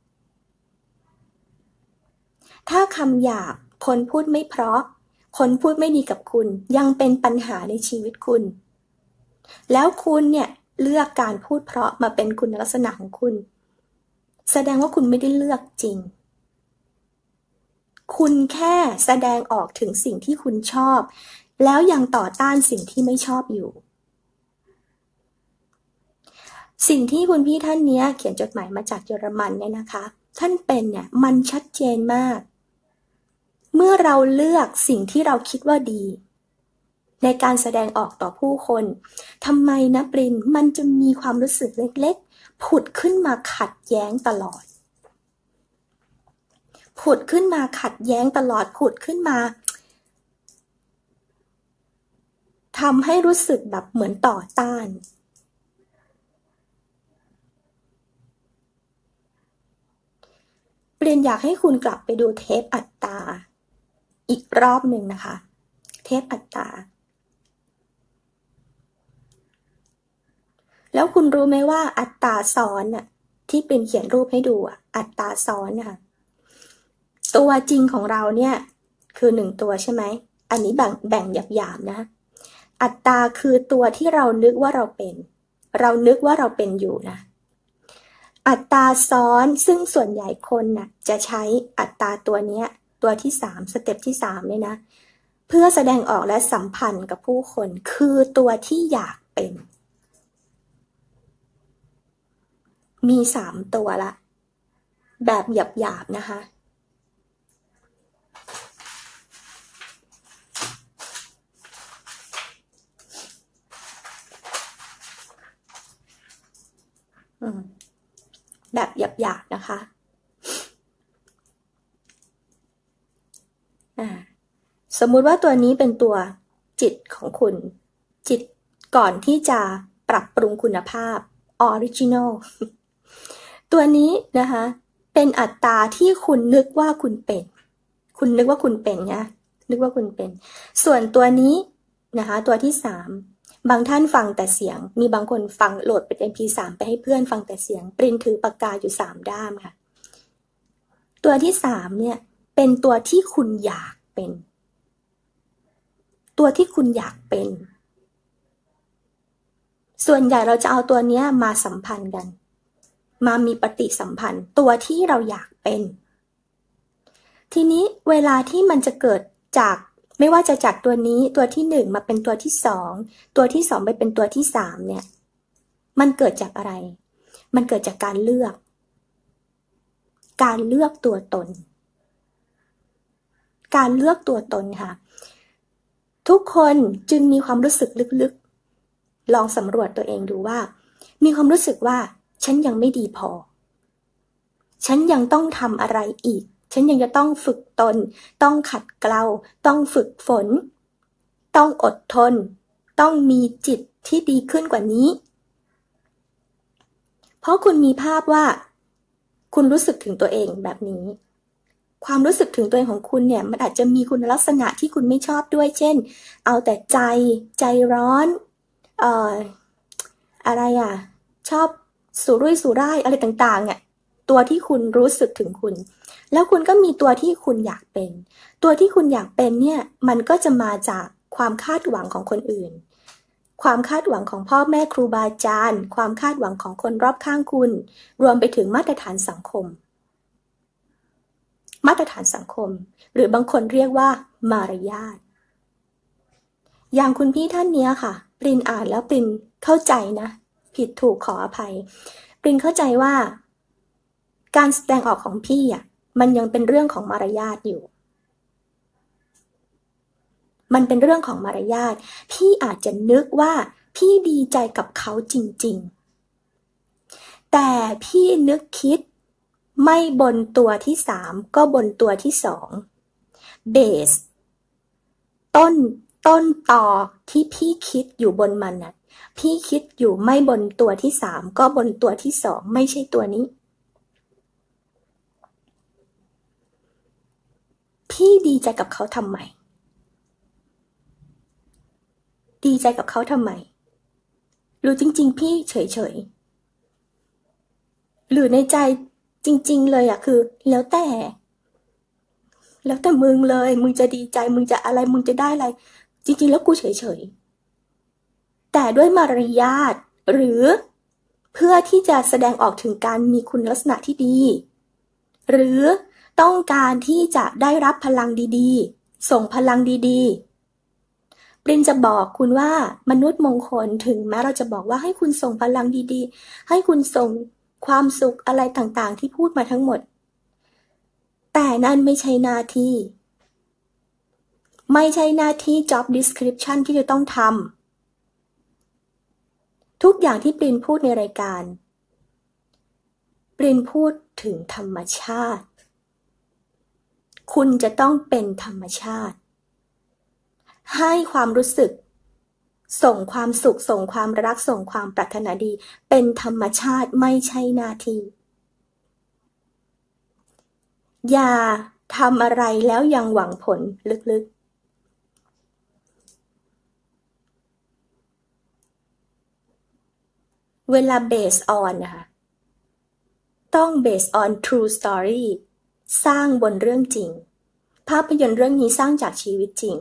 ถ้าคำหยาบคนพูดไม่เพราะคนพูดไม่ดีกับคุณยังเป็นปัญหาในชีวิตคุณแล้วคุณเนี่ยเลือกการพูดเพราะมาเป็นคุณลักษณะของคุณแสดงว่าคุณไม่ได้เลือกจริงคุณแค่แสดงออกถึงสิ่งที่คุณชอบแล้วยังต่อต้านสิ่งที่ไม่ชอบอยู่สิ่งที่คุณพี่ท่านนี้เขียนจดหมายมาจากเยอรมันเนี่ยนะคะท่านเป็นเนี่ยมันชัดเจนมากเมื่อเราเลือกสิ่งที่เราคิดว่าดีในการแสดงออกต่อผู้คนทำไมนะปรินมันจะมีความรู้สึกเล็กๆผุดขึ้นมาขัดแย้งตลอดผุดขึ้นมาขัดแย้งตลอดผุดขึ้นมาทำให้รู้สึกแบบเหมือนต่อต้านปรินอยากให้คุณกลับไปดูเทปอัตตาอีกรอบหนึ่งนะคะเทปอัตตาแล้วคุณรู้ไหมว่าอัตตาซ้อนน่ะที่ปรินเขียนรูปให้ดูอัตตาซ้อนนะคะตัวจริงของเราเนี่ยคือ1ตัวใช่ไหมอันนี้แบ่งหยาบๆนะอัตตาคือตัวที่เรานึกว่าเราเป็นเรานึกว่าเราเป็นอยู่นะอัตตาซ้อนซึ่งส่วนใหญ่คนน่ะจะใช้อัตตาตัวเนี้ยตัวที่3สเต็ปที่3เนี่ยนะเพื่อแสดงออกและสัมพันธ์กับผู้คนคือตัวที่อยากเป็นมี3ตัวละแบบหยาบๆนะคะแบบหยาบๆนะคะสมมุติว่าตัวนี้เป็นตัวจิตของคุณจิตก่อนที่จะปรับปรุงคุณภาพ original ตัวนี้นะคะเป็นอัตตาที่คุณนึกว่าคุณเป็นคุณนึกว่าคุณเป็นนะนึกว่าคุณเป็นส่วนตัวนี้นะคะตัวที่3บางท่านฟังแต่เสียงมีบางคนฟังโหลดเป็น MP3 ไปให้เพื่อนฟังแต่เสียงปรินถือปากกาอยู่3ด้ามค่ะตัวที่3เนี่ยเป็นตัวที่คุณอยากเป็นตัวที่คุณอยากเป็นส่วนใหญ่เราจะเอาตัวนี้มาสัมพันธ์กันมามีปฏิสัมพันธ์ตัวที่เราอยากเป็นทีนี้เวลาที่มันจะเกิดจากไม่ว่าจะจากตัวนี้ตัวที่1มาเป็นตัวที่2ตัวที่2ไปเป็นตัวที่3เนี่ยมันเกิดจากอะไรมันเกิดจากการเลือกตัวตนการเลือกตัวตนค่ะทุกคนจึงมีความรู้สึกลึกๆลองสำรวจตัวเองดูว่ามีความรู้สึกว่าฉันยังไม่ดีพอฉันยังต้องทำอะไรอีกฉันยังจะต้องฝึกตนต้องขัดเกลาต้องฝึกฝนต้องอดทนต้องมีจิตที่ดีขึ้นกว่านี้เพราะคุณมีภาพว่าคุณรู้สึกถึงตัวเองแบบนี้ความรู้สึกถึงตัวเองของคุณเนี่ยมันอาจจะมีคุณลักษณะที่คุณไม่ชอบด้วยเช่นเอาแต่ใจร้อนอะไรชอบสุรุ่ยสุร่ายอะไรต่างๆตัวที่คุณรู้สึกถึงคุณแล้วคุณก็มีตัวที่คุณอยากเป็นตัวที่คุณอยากเป็นเนี่ยมันก็จะมาจากความคาดหวังของคนอื่นความคาดหวังของพ่อแม่ครูบาอาจารย์ความคาดหวังของคนรอบข้างคุณรวมไปถึงมาตรฐานสังคมหรือบางคนเรียกว่ามารยาทอย่างคุณพี่ท่านนี้ค่ะปรินอ่านแล้วปรินเข้าใจนะผิดถูกขออภัยปรินเข้าใจว่าการแสดงออกของพี่มันยังเป็นเรื่องของมารยาทอยู่มันเป็นเรื่องของมารยาทพี่อาจจะนึกว่าพี่ดีใจกับเขาจริงๆแต่พี่นึกคิดไม่บนตัวที่3ก็บนตัวที่2เบสต้นตอที่พี่คิดอยู่บนมันน่ะพี่คิดอยู่ไม่บนตัวที่3ก็บนตัวที่2ไม่ใช่ตัวนี้พี่ดีใจกับเขาทำไมดีใจกับเขาทำไมหรือจริงๆพี่เฉยๆหรือในใจจริงๆเลยคือแล้วแต่มึงเลยมึงจะดีใจมึงจะอะไรมึงจะได้อะไรจริงๆแล้วกูเฉยๆแต่ด้วยมารยาทหรือเพื่อที่จะแสดงออกถึงการมีคุณลักษณะที่ดีหรือต้องการที่จะได้รับพลังดีๆส่งพลังดีๆปรินจะบอกคุณว่ามนุษย์มงคลถึงแม้เราจะบอกว่าให้คุณส่งพลังดีๆให้คุณส่งความสุขอะไรต่างๆที่พูดมาทั้งหมดแต่นั่นไม่ใช่หน้าที่job description ที่จะต้องทำทุกอย่างที่ปรินพูดในรายการปรินพูดถึงธรรมชาติคุณจะต้องเป็นธรรมชาติให้ความรู้สึกส่งความสุขส่งความรักส่งความปรารถนาดีเป็นธรรมชาติไม่ใช่หน้าที่อย่าทำอะไรแล้วยังหวังผลลึกๆเวลา based on นะคะต้อง based on true story สร้างบนเรื่องจริงภาพยนตร์เรื่องนี้สร้างจากชีวิตจริง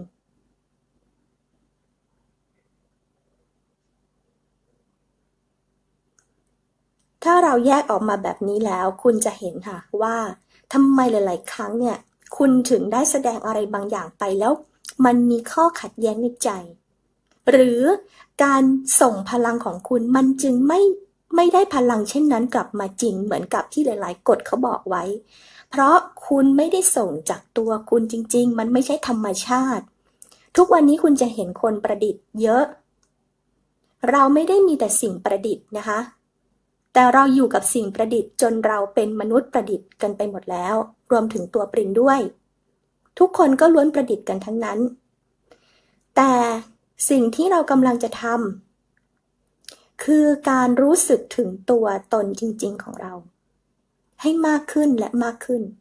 ถ้าเราแยกออกมาแบบนี้แล้วคุณจะเห็นค่ะว่าทำไมหลายๆครั้งเนี่ยคุณถึงได้แสดงอะไรบางอย่างไปแล้วมันมีข้อขัดแย้งในใจหรือการส่งพลังของคุณมันจึงไม่ได้พลังเช่นนั้นกลับมาจริงเหมือนกับที่หลายๆกฎเขาบอกไว้เพราะคุณไม่ได้ส่งจากตัวคุณจริงๆมันไม่ใช่ธรรมชาติทุกวันนี้คุณจะเห็นคนประดิษฐ์เยอะเราไม่ได้มีแต่สิ่งประดิษฐ์นะคะแต่เราอยู่กับสิ่งประดิษฐ์จนเราเป็นมนุษย์ประดิษฐ์กันไปหมดแล้วรวมถึงตัวปรินด้วยทุกคนก็ล้วนประดิษฐ์กันทั้งนั้นแต่สิ่งที่เรากำลังจะทำคือการรู้สึกถึงตัวตนจริงๆของเราให้มากขึ้นและมากขึ้น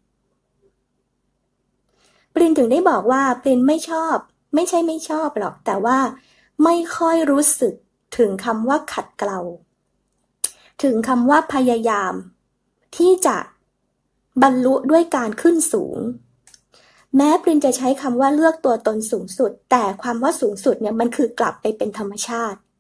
ปรินถึงได้บอกว่าปรินไม่ชอบไม่ใช่ไม่ชอบหรอกแต่ว่าไม่ค่อยรู้สึกถึงคำว่าขัดเกลาถึงคำว่าพยายามที่จะบรรลุด้วยการขึ้นสูงแม้ปรินจะใช้คำว่าเลือกตัวตนสูงสุดแต่ความว่าสูงสุดเนี่ยมันคือกลับไปเป็นธรรมชาติ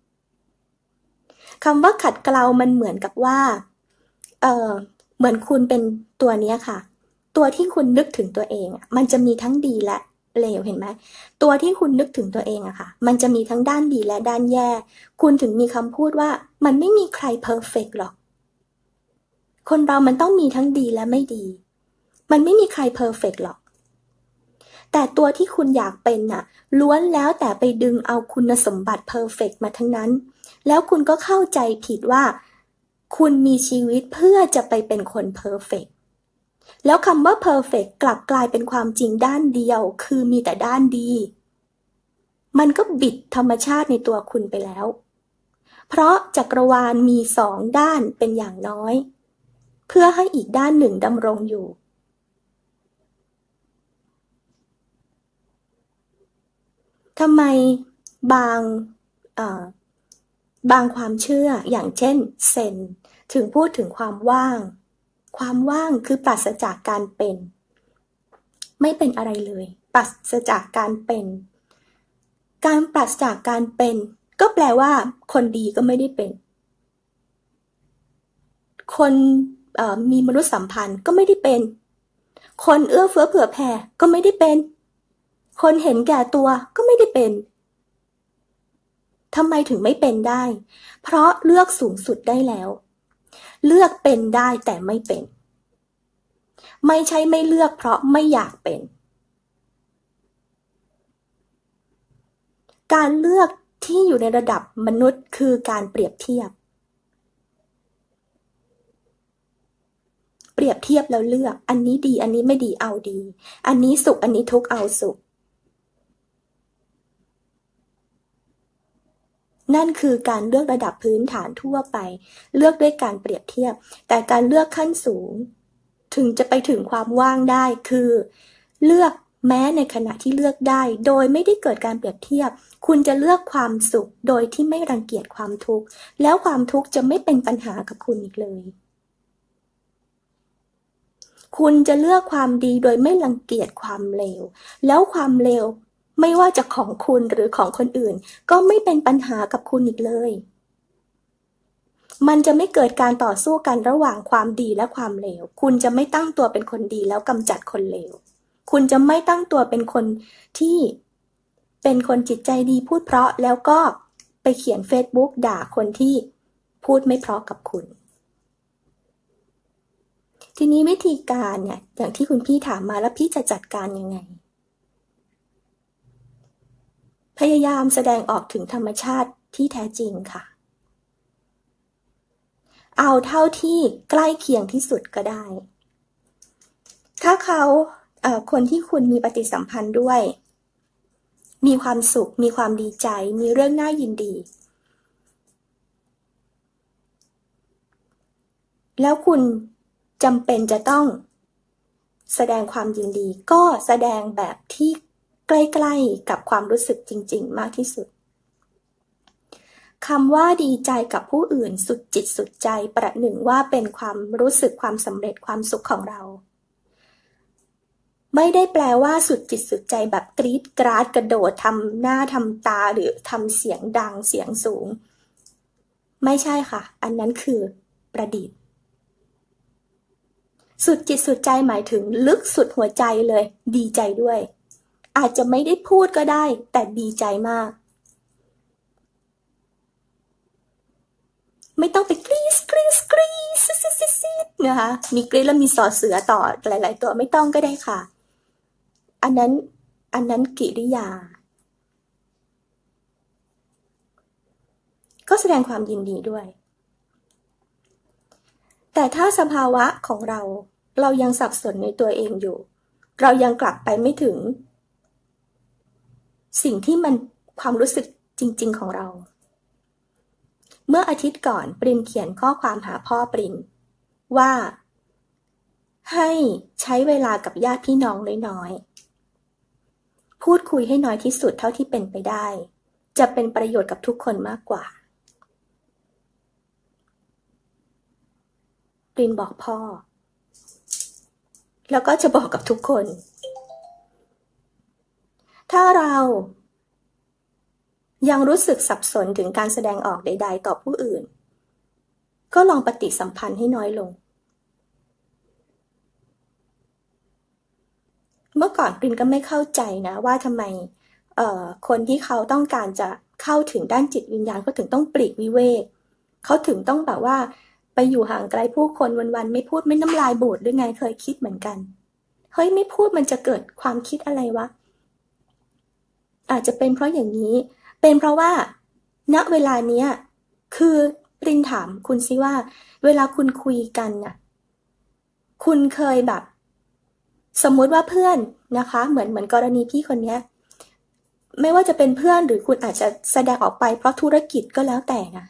คำว่าขัดเกลามันเหมือนกับว่าเหมือนคุณเป็นตัวนี้ค่ะตัวที่คุณนึกถึงตัวเองมันจะมีทั้งดีและเลวเห็นไหมตัวที่คุณนึกถึงตัวเองค่ะมันจะมีทั้งด้านดีและด้านแย่คุณถึงมีคำพูดว่ามันไม่มีใครเพอร์เฟกต์หรอกคนเรามันต้องมีทั้งดีและไม่ดีมันไม่มีใครเพอร์เฟกต์หรอกแต่ตัวที่คุณอยากเป็นน่ะล้วนแล้วแต่ไปดึงเอาคุณสมบัติเพอร์เฟกต์มาทั้งนั้นแล้วคุณก็เข้าใจผิดว่าคุณมีชีวิตเพื่อจะไปเป็นคนเพอร์เฟกต์แล้วคำว่าเพอร์เฟกต์กลับกลายเป็นความจริงด้านเดียวคือมีแต่ด้านดีมันก็บิดธรรมชาติในตัวคุณไปแล้วเพราะจักรวาลมีสองด้านเป็นอย่างน้อยเพื่อให้อีกด้านหนึ่งดำรงอยู่ทำไมบางบางความเชื่ออย่างเช่นเซนถึงพูดถึงความว่างคือปราศจากการเป็นไม่เป็นอะไรเลยปราศจากการเป็นการปราศจากการเป็นก็แปลว่าคนดีก็ไม่ได้เป็นคนมีมนุษยสัมพันธ์ก็ไม่ได้เป็นคนเอื้อเฟื้อเผื่อแผ่ก็ไม่ได้เป็นคนเห็นแก่ตัวก็ไม่ได้เป็นทำไมถึงไม่เป็นได้เพราะเลือกสูงสุดได้แล้วเลือกเป็นได้แต่ไม่เป็นไม่ใช่ไม่เลือกเพราะไม่อยากเป็นการเลือกที่อยู่ในระดับมนุษย์คือการเปรียบเทียบแล้วเลือกอันนี้ดีอันนี้ไม่ดีเอาดีอันนี้สุขอันนี้ทุกข์เอาสุขนั่นคือการเลือกระดับพื้นฐานทั่วไปเลือกด้วยการเปรียบเทียบแต่การเลือกขั้นสูงถึงจะไปถึงความว่างได้คือเลือกแม้ในขณะที่เลือกได้โดยไม่ได้เกิดการเปรียบเทียบคุณจะเลือกความสุขโดยที่ไม่รังเกียจความทุกข์แล้วความทุกข์จะไม่เป็นปัญหากับคุณอีกเลยคุณจะเลือกความดีโดยไม่รังเกียจความเลวแล้วความเลวไม่ว่าจะของคุณหรือของคนอื่นก็ไม่เป็นปัญหากับคุณอีกเลยมันจะไม่เกิดการต่อสู้กันระหว่างความดีและความเลวคุณจะไม่ตั้งตัวเป็นคนดีแล้วกำจัดคนเลวคุณจะไม่ตั้งตัวเป็นคนที่เป็นคนจิตใจดีพูดเพราะแล้วก็ไปเขียน Facebook ด่าคนที่พูดไม่เพราะกับคุณทีนี้วิธีการเนี่ยอย่างที่คุณพี่ถามมาแล้วพี่จะจัดการยังไงพยายามแสดงออกถึงธรรมชาติที่แท้จริงค่ะเอาเท่าที่ใกล้เคียงที่สุดก็ได้ถ้าเขาคนที่คุณมีปฏิสัมพันธ์ด้วยมีความสุขมีความดีใจมีเรื่องน่ายินดีแล้วคุณจำเป็นจะต้องแสดงความยินดีก็แสดงแบบที่ใกล้ๆกับความรู้สึกจริงๆมากที่สุดคำว่าดีใจกับผู้อื่นสุดจิตสุดใจประหนึ่งว่าเป็นความรู้สึกความสำเร็จความสุขของเราไม่ได้แปลว่าสุดจิตสุดใจแบบกรี๊ดกราดกระโดดทำหน้าทำตาหรือทำเสียงดังเสียงสูงไม่ใช่ค่ะอันนั้นคือประดิษฐ์สุดจิตสุดใจหมายถึงลึกสุดหัวใจเลยดีใจด้วยอาจจะไม่ได้พูดก็ได้แต่ดีใจมากไม่ต้องไปกรี๊ดกรี๊ดกรี๊ดซิดนะคะมีกรี๊ดแล้วมีสอเสือต่อหลายๆตัวไม่ต้องก็ได้ค่ะอันนั้นกิริยาก็แสดงความยินดีด้วยแต่ถ้าสภาวะของเรายังสับสนในตัวเองอยู่เรายังกลับไปไม่ถึงสิ่งที่มันความรู้สึกจริงๆของเราเมื่ออาทิตย์ก่อนปรินเขียนข้อความหาพ่อปรินว่าให้ใช้เวลากับญาติพี่น้องน้อยๆพูดคุยให้น้อยที่สุดเท่าที่เป็นไปได้จะเป็นประโยชน์กับทุกคนมากกว่าปรินบอกพ่อแล้วก็จะบอกกับทุกคนถ้าเรายังรู้สึกสับสนถึงการแสดงออกใดๆต่อผู้อื่นก็ลองปฏิสัมพันธ์ให้น้อยลงเมื่อก่อนปรินก็ไม่เข้าใจนะว่าทำไมคนที่เขาต้องการจะเข้าถึงด้านจิตวิญญาณเขาถึงต้องปลีกวิเวกเขาถึงต้องแบบว่าไปอยู่ห่างไกลผู้คนวันๆไม่พูดไม่น้ำลายบูดด้วยไงเคยคิดเหมือนกันเฮ้ยไม่พูดมันจะเกิดความคิดอะไรวะอาจจะเป็นเพราะอย่างนี้เป็นเพราะว่าณเวลาเนี้ยคือปรินถามคุณซิว่าเวลาคุณคุยกันน่ะคุณเคยแบบสมมุติว่าเพื่อนนะคะเหมือนกรณีพี่คนนี้ไม่ว่าจะเป็นเพื่อนหรือคุณอาจจะแสดงออกไปเพราะธุรกิจก็แล้วแต่นะ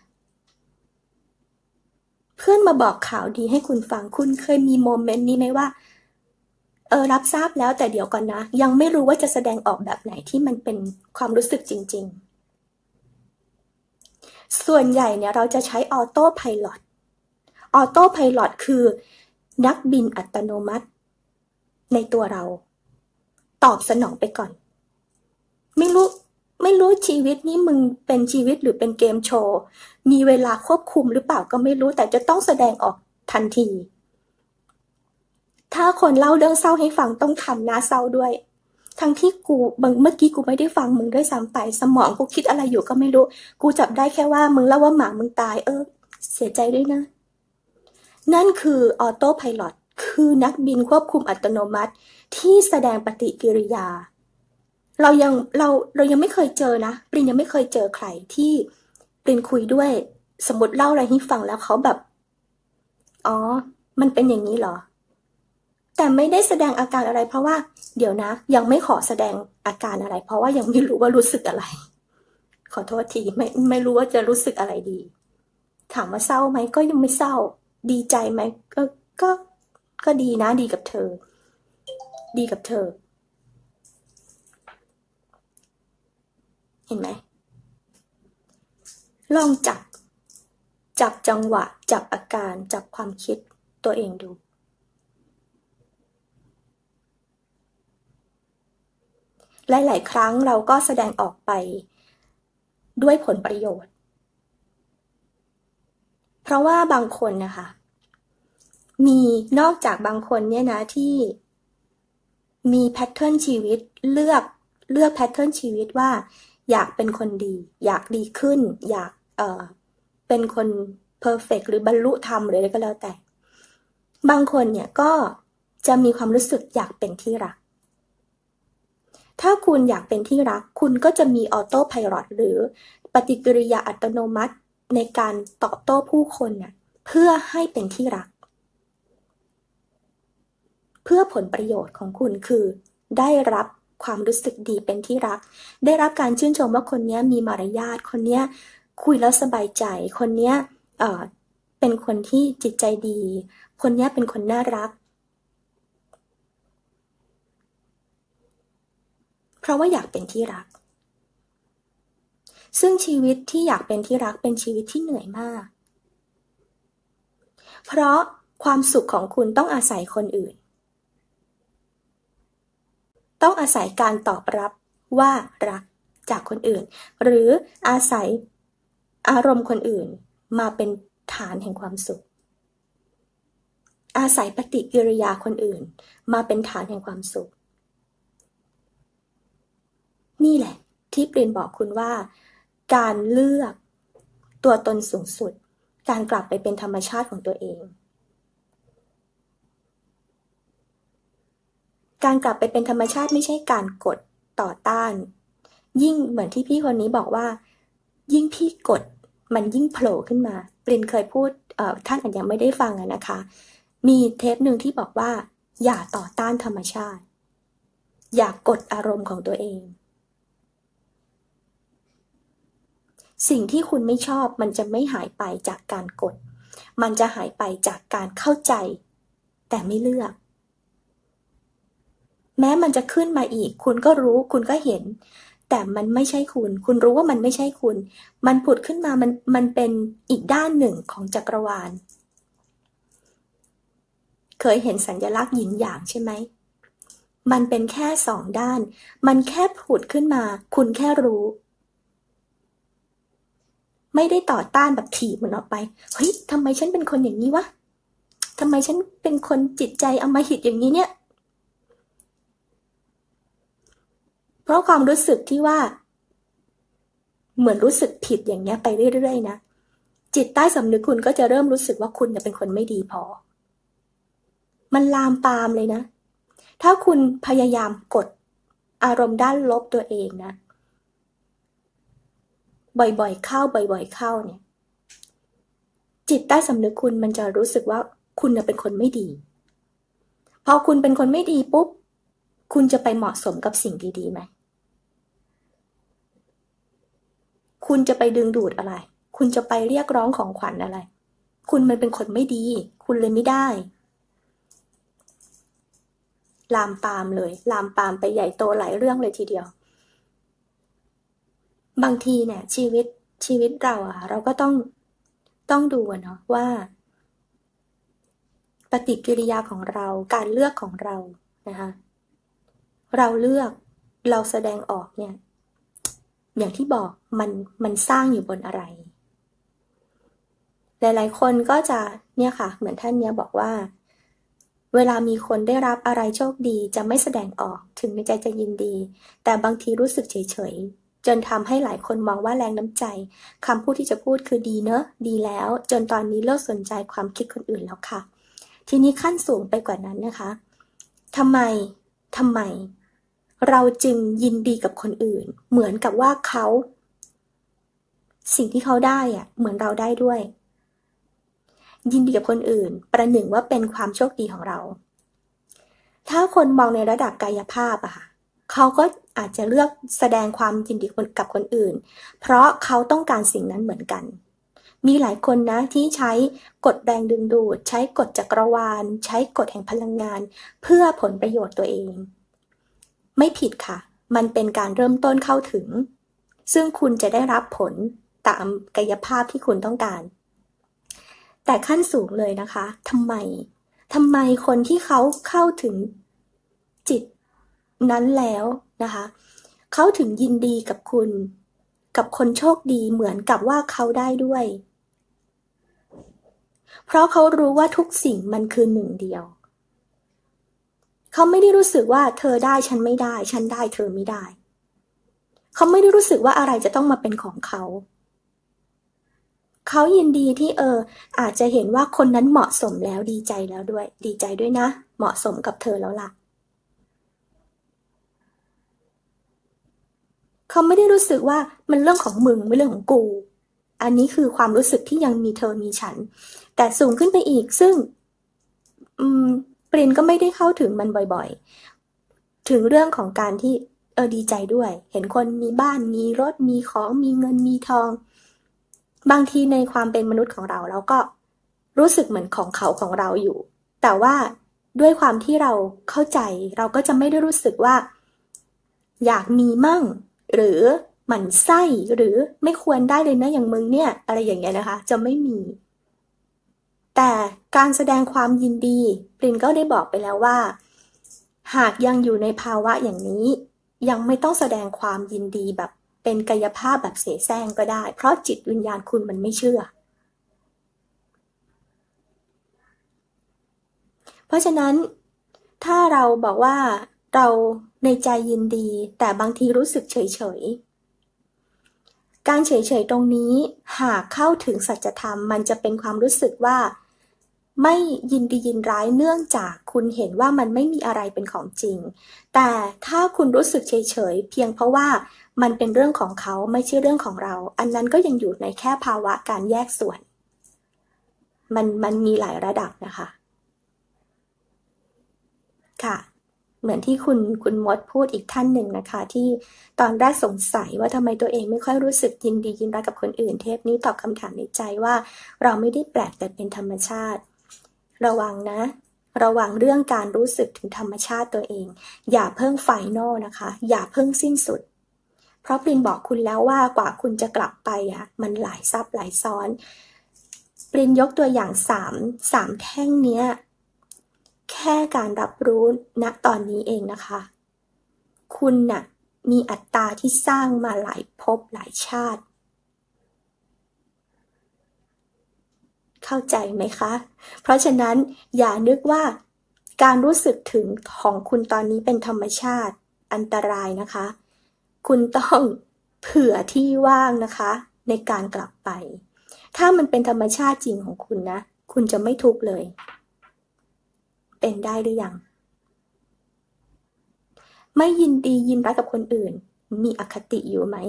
เพื่อนมาบอกข่าวดีให้คุณฟังคุณเคยมีโมเมนต์นี้ไหมว่ารับทราบแล้วแต่เดี๋ยวก่อนนะยังไม่รู้ว่าจะแสดงออกแบบไหนที่มันเป็นความรู้สึกจริงๆส่วนใหญ่เนี่ยเราจะใช้ออโต้ไพลอตคือนักบินอัตโนมัติในตัวเราตอบสนองไปก่อนไม่รู้ชีวิตนี้มึงเป็นชีวิตหรือเป็นเกมโชว์มีเวลาควบคุมหรือเปล่าก็ไม่รู้แต่จะต้องแสดงออกทันทีถ้าคนเล่าเรื่องเศร้าให้ฟังต้องทำหน้าเศร้าด้วยทั้งที่เมื่อกี้กูไม่ได้ฟังมึงด้วยซ้ำไปสมองกูคิดอะไรอยู่ก็ไม่รู้กูจับได้แค่ว่ามึงเล่าว่าหมามึงตายเสียใจด้วยนะนั่นคือออโต้ไพลอตคือนักบินควบคุมอัตโนมัติที่แสดงปฏิกิริยาเรายังไม่เคยเจอนะปรินยังไม่เคยเจอใครที่ปรินคุยด้วยสมมติเล่าอะไรให้ฟังแล้วเขาแบบอ๋อมันเป็นอย่างนี้เหรอแต่ไม่ได้แสดงอาการอะไรเพราะว่าเดี๋ยวนะยังไม่ขอแสดงอาการอะไรเพราะว่ายังไม่รู้ว่ารู้สึกอะไรขอโทษทีไม่รู้ว่าจะรู้สึกอะไรดีถามว่าเศร้าไหมก็ยังไม่เศร้าดีใจไหมก็ดีนะดีกับเธอเห็นไหมลองจับจังหวะจับอาการจับความคิดตัวเองดูหลายๆครั้งเราก็แสดงออกไปด้วยผลประโยชน์เพราะว่าบางคนนะคะมีนอกจากบางคนเนี่ยนะที่มีแพทเทิร์นชีวิตเลือกแพทเทิร์นชีวิตว่าอยากเป็นคนดีอยากดีขึ้นอยากเป็นคนเพอร์เฟกต์หรือบรรลุธรรมหรืออะไรก็แล้วแต่บางคนเนี่ยก็จะมีความรู้สึกอยากเป็นที่รักถ้าคุณอยากเป็นที่รักคุณก็จะมีออโต้ไพลอตหรือปฏิกิริยาอัตโนมัติในการตอบโต้ผู้คนน่ะเพื่อให้เป็นที่รักเพื่อผลประโยชน์ของคุณคือได้รับความรู้สึกดีเป็นที่รักได้รับการชื่นชมว่าคนนี้มีมารยาทคนนี้คุยแล้วสบายใจคนนี้เป็นคนที่จิตใจดีคนนี้เป็นคนน่ารักเพราะว่าอยากเป็นที่รักซึ่งชีวิตที่อยากเป็นที่รักเป็นชีวิตที่เหนื่อยมากเพราะความสุขของคุณต้องอาศัยคนอื่นต้องอาศัยการตอบรับว่ารักจากคนอื่นหรืออาศัยอารมณ์คนอื่นมาเป็นฐานแห่งความสุขอาศัยปฏิกิริยาคนอื่นมาเป็นฐานแห่งความสุขนี่แหละที่ปรินบอกคุณว่าการเลือกตัวตนสูงสุดการกลับไปเป็นธรรมชาติของตัวเองการกลับไปเป็นธรรมชาติไม่ใช่การกดต่อต้านยิ่งเหมือนที่พี่คนนี้บอกว่ายิ่งพี่กดมันยิ่งโผล่ขึ้นมาปรินเคยพูดท่านอาจยังไม่ได้ฟังนะคะมีเทปหนึ่งที่บอกว่าอย่าต่อต้านธรรมชาติอย่ากดอารมณ์ของตัวเองสิ่งที่คุณไม่ชอบมันจะไม่หายไปจากการกดมันจะหายไปจากการเข้าใจแต่ไม่เลือกแม้มันจะขึ้นมาอีกคุณก็รู้คุณก็เห็นแต่มันไม่ใช่คุณรู้ว่ามันไม่ใช่คุณมันผุดขึ้นมามันเป็นอีกด้านหนึ่งของจักรวาลเคยเห็นสัญลักษณ์หยินหยางใช่ไหมมันเป็นแค่สองด้านมันแค่ผุดขึ้นมาคุณแค่รู้ไม่ได้ต่อต้านแบบถีบมันออกไปเฮ้ยทำไมฉันเป็นคนอย่างนี้วะทำไมฉันเป็นคนจิตใจอำมหิตอย่างนี้เนี่ยเพราะความรู้สึกที่ว่าเหมือนรู้สึกผิดอย่างเงี้ยไปเรื่อยๆนะจิตใต้สำนึกคุณก็จะเริ่มรู้สึกว่าคุณเป็นคนไม่ดีพอมันลามปามเลยนะถ้าคุณพยายามกดอารมณ์ด้านลบตัวเองนะบ่อยๆเข้าเนี่ยจิตใต้สำนึกคุณมันจะรู้สึกว่าคุณเป็นคนไม่ดีพอคุณเป็นคนไม่ดีปุ๊บคุณจะไปเหมาะสมกับสิ่งดีๆไหมคุณจะไปดึงดูดอะไรคุณจะไปเรียกร้องของขวัญอะไรคุณมันเป็นคนไม่ดีคุณเลยไม่ได้ลามปามเลยลามปามไปใหญ่โตหลายเรื่องเลยทีเดียวบางทีเนี่ยชีวิตเราเราก็ต้องดูเนาะว่าปฏิกิริยาของเราการเลือกของเรานะคะเราเลือกเราแสดงออกเนี่ยอย่างที่บอกมันสร้างอยู่บนอะไรหลายๆคนก็จะเนี่ยค่ะเหมือนท่านเนี้ยบอกว่าเวลามีคนได้รับอะไรโชคดีจะไม่แสดงออกถึงในใจจะยินดีแต่บางทีรู้สึกเฉยๆจนทำให้หลายคนมองว่าแรงน้ำใจคำพูดที่จะพูดคือดีเนอะดีแล้วจนตอนนี้เลิกสนใจความคิดคนอื่นแล้วค่ะทีนี้ขั้นสูงไปกว่านั้นนะคะทำไมเราจึงยินดีกับคนอื่นเหมือนกับว่าเขาสิ่งที่เขาได้เหมือนเราได้ด้วยยินดีกับคนอื่นประหนึ่งว่าเป็นความโชคดีของเราถ้าคนมองในระดับกายภาพเขาก็อาจจะเลือกแสดงความยินดีกับคนอื่นเพราะเขาต้องการสิ่งนั้นเหมือนกันมีหลายคนนะที่ใช้กฎแรงดึงดูดใช้กฎจักรวาลใช้กฎแห่งพลังงานเพื่อผลประโยชน์ตัวเองไม่ผิดค่ะมันเป็นการเริ่มต้นเข้าถึงซึ่งคุณจะได้รับผลตามกายภาพที่คุณต้องการแต่ขั้นสูงเลยนะคะทำไมคนที่เขาเข้าถึงจิตนั้นแล้วนะคะเขาถึงยินดีกับคุณกับคนโชคดีเหมือนกับว่าเขาได้ด้วยเพราะเขารู้ว่าทุกสิ่งมันคือหนึ่งเดียวเขาไม่ได้รู้สึกว่าเธอได้ฉันไม่ได้ฉันได้เธอไม่ได้เขาไม่ได้รู้สึกว่าอะไรจะต้องมาเป็นของเขาเขายินดีที่อาจจะเห็นว่าคนนั้นเหมาะสมแล้วดีใจแล้วด้วยดีใจด้วยนะเหมาะสมกับเธอแล้วล่ะเขาไม่ได้รู้สึกว่ามันเรื่องของมึงไม่เรื่องของกูอันนี้คือความรู้สึกที่ยังมีเธอมีฉันแต่สูงขึ้นไปอีกซึ่งปรินก็ไม่ได้เข้าถึงมันบ่อยๆถึงเรื่องของการที่ดีใจด้วยเห็นคนมีบ้านมีรถมีของมีเงินมีทองบางทีในความเป็นมนุษย์ของเราเราก็รู้สึกเหมือนของเขาของเราอยู่แต่ว่าด้วยความที่เราเข้าใจเราก็จะไม่ได้รู้สึกว่าอยากมีมั่งหรือหมั่นไส้หรือไม่ควรได้เลยนะอย่างมึงเนี่ยอะไรอย่างเงี้ยนะคะจะไม่มีแต่การแสดงความยินดีปรินก็ได้บอกไปแล้วว่าหากยังอยู่ในภาวะอย่างนี้ยังไม่ต้องแสดงความยินดีแบบเป็นกายภาพแบบเสแสร้งก็ได้เพราะจิตวิญญาณคุณมันไม่เชื่อเพราะฉะนั้นถ้าเราบอกว่าเราในใจยินดีแต่บางทีรู้สึกเฉยๆการเฉยๆตรงนี้หากเข้าถึงสัจธรรมมันจะเป็นความรู้สึกว่าไม่ยินดียินร้ายเนื่องจากคุณเห็นว่ามันไม่มีอะไรเป็นของจริงแต่ถ้าคุณรู้สึกเฉยๆเพียงเพราะว่ามันเป็นเรื่องของเขาไม่ใช่เรื่องของเราอันนั้นก็ยังอยู่ในแค่ภาวะการแยกส่วนมันมีหลายระดับนะคะค่ะเหมือนที่คุณมดพูดอีกท่านหนึ่งนะคะที่ตอนแรกสงสัยว่าทำไมตัวเองไม่ค่อยรู้สึกยินดียินร้ายกับคนอื่นเทปนี้ตอบคำถามในใจว่าเราไม่ได้แปลกแต่เป็นธรรมชาติระวังนะระวังเรื่องการรู้สึกถึงธรรมชาติตัวเองอย่าเพิ่งไฟนอลนะคะอย่าเพิ่งสิ้นสุดเพราะปรินบอกคุณแล้วว่ากว่าคุณจะกลับไปมันหลายซับหลายซ้อนปรินยกตัวอย่างสามแท่งเนี้ยแค่การรับรู้ณตอนนี้เองนะคะคุณน่ะมีอัตตาที่สร้างมาหลายภพหลายชาติเข้าใจไหมคะเพราะฉะนั้นอย่านึกว่าการรู้สึกถึงของคุณตอนนี้เป็นธรรมชาติอันตรายนะคะคุณต้องเผื่อที่ว่างนะคะในการกลับไปถ้ามันเป็นธรรมชาติจริงของคุณนะคุณจะไม่ทุกข์เลยเป็นได้หรือยังไม่ยินดียินร้ายกับคนอื่นมีอคติอยู่ไหม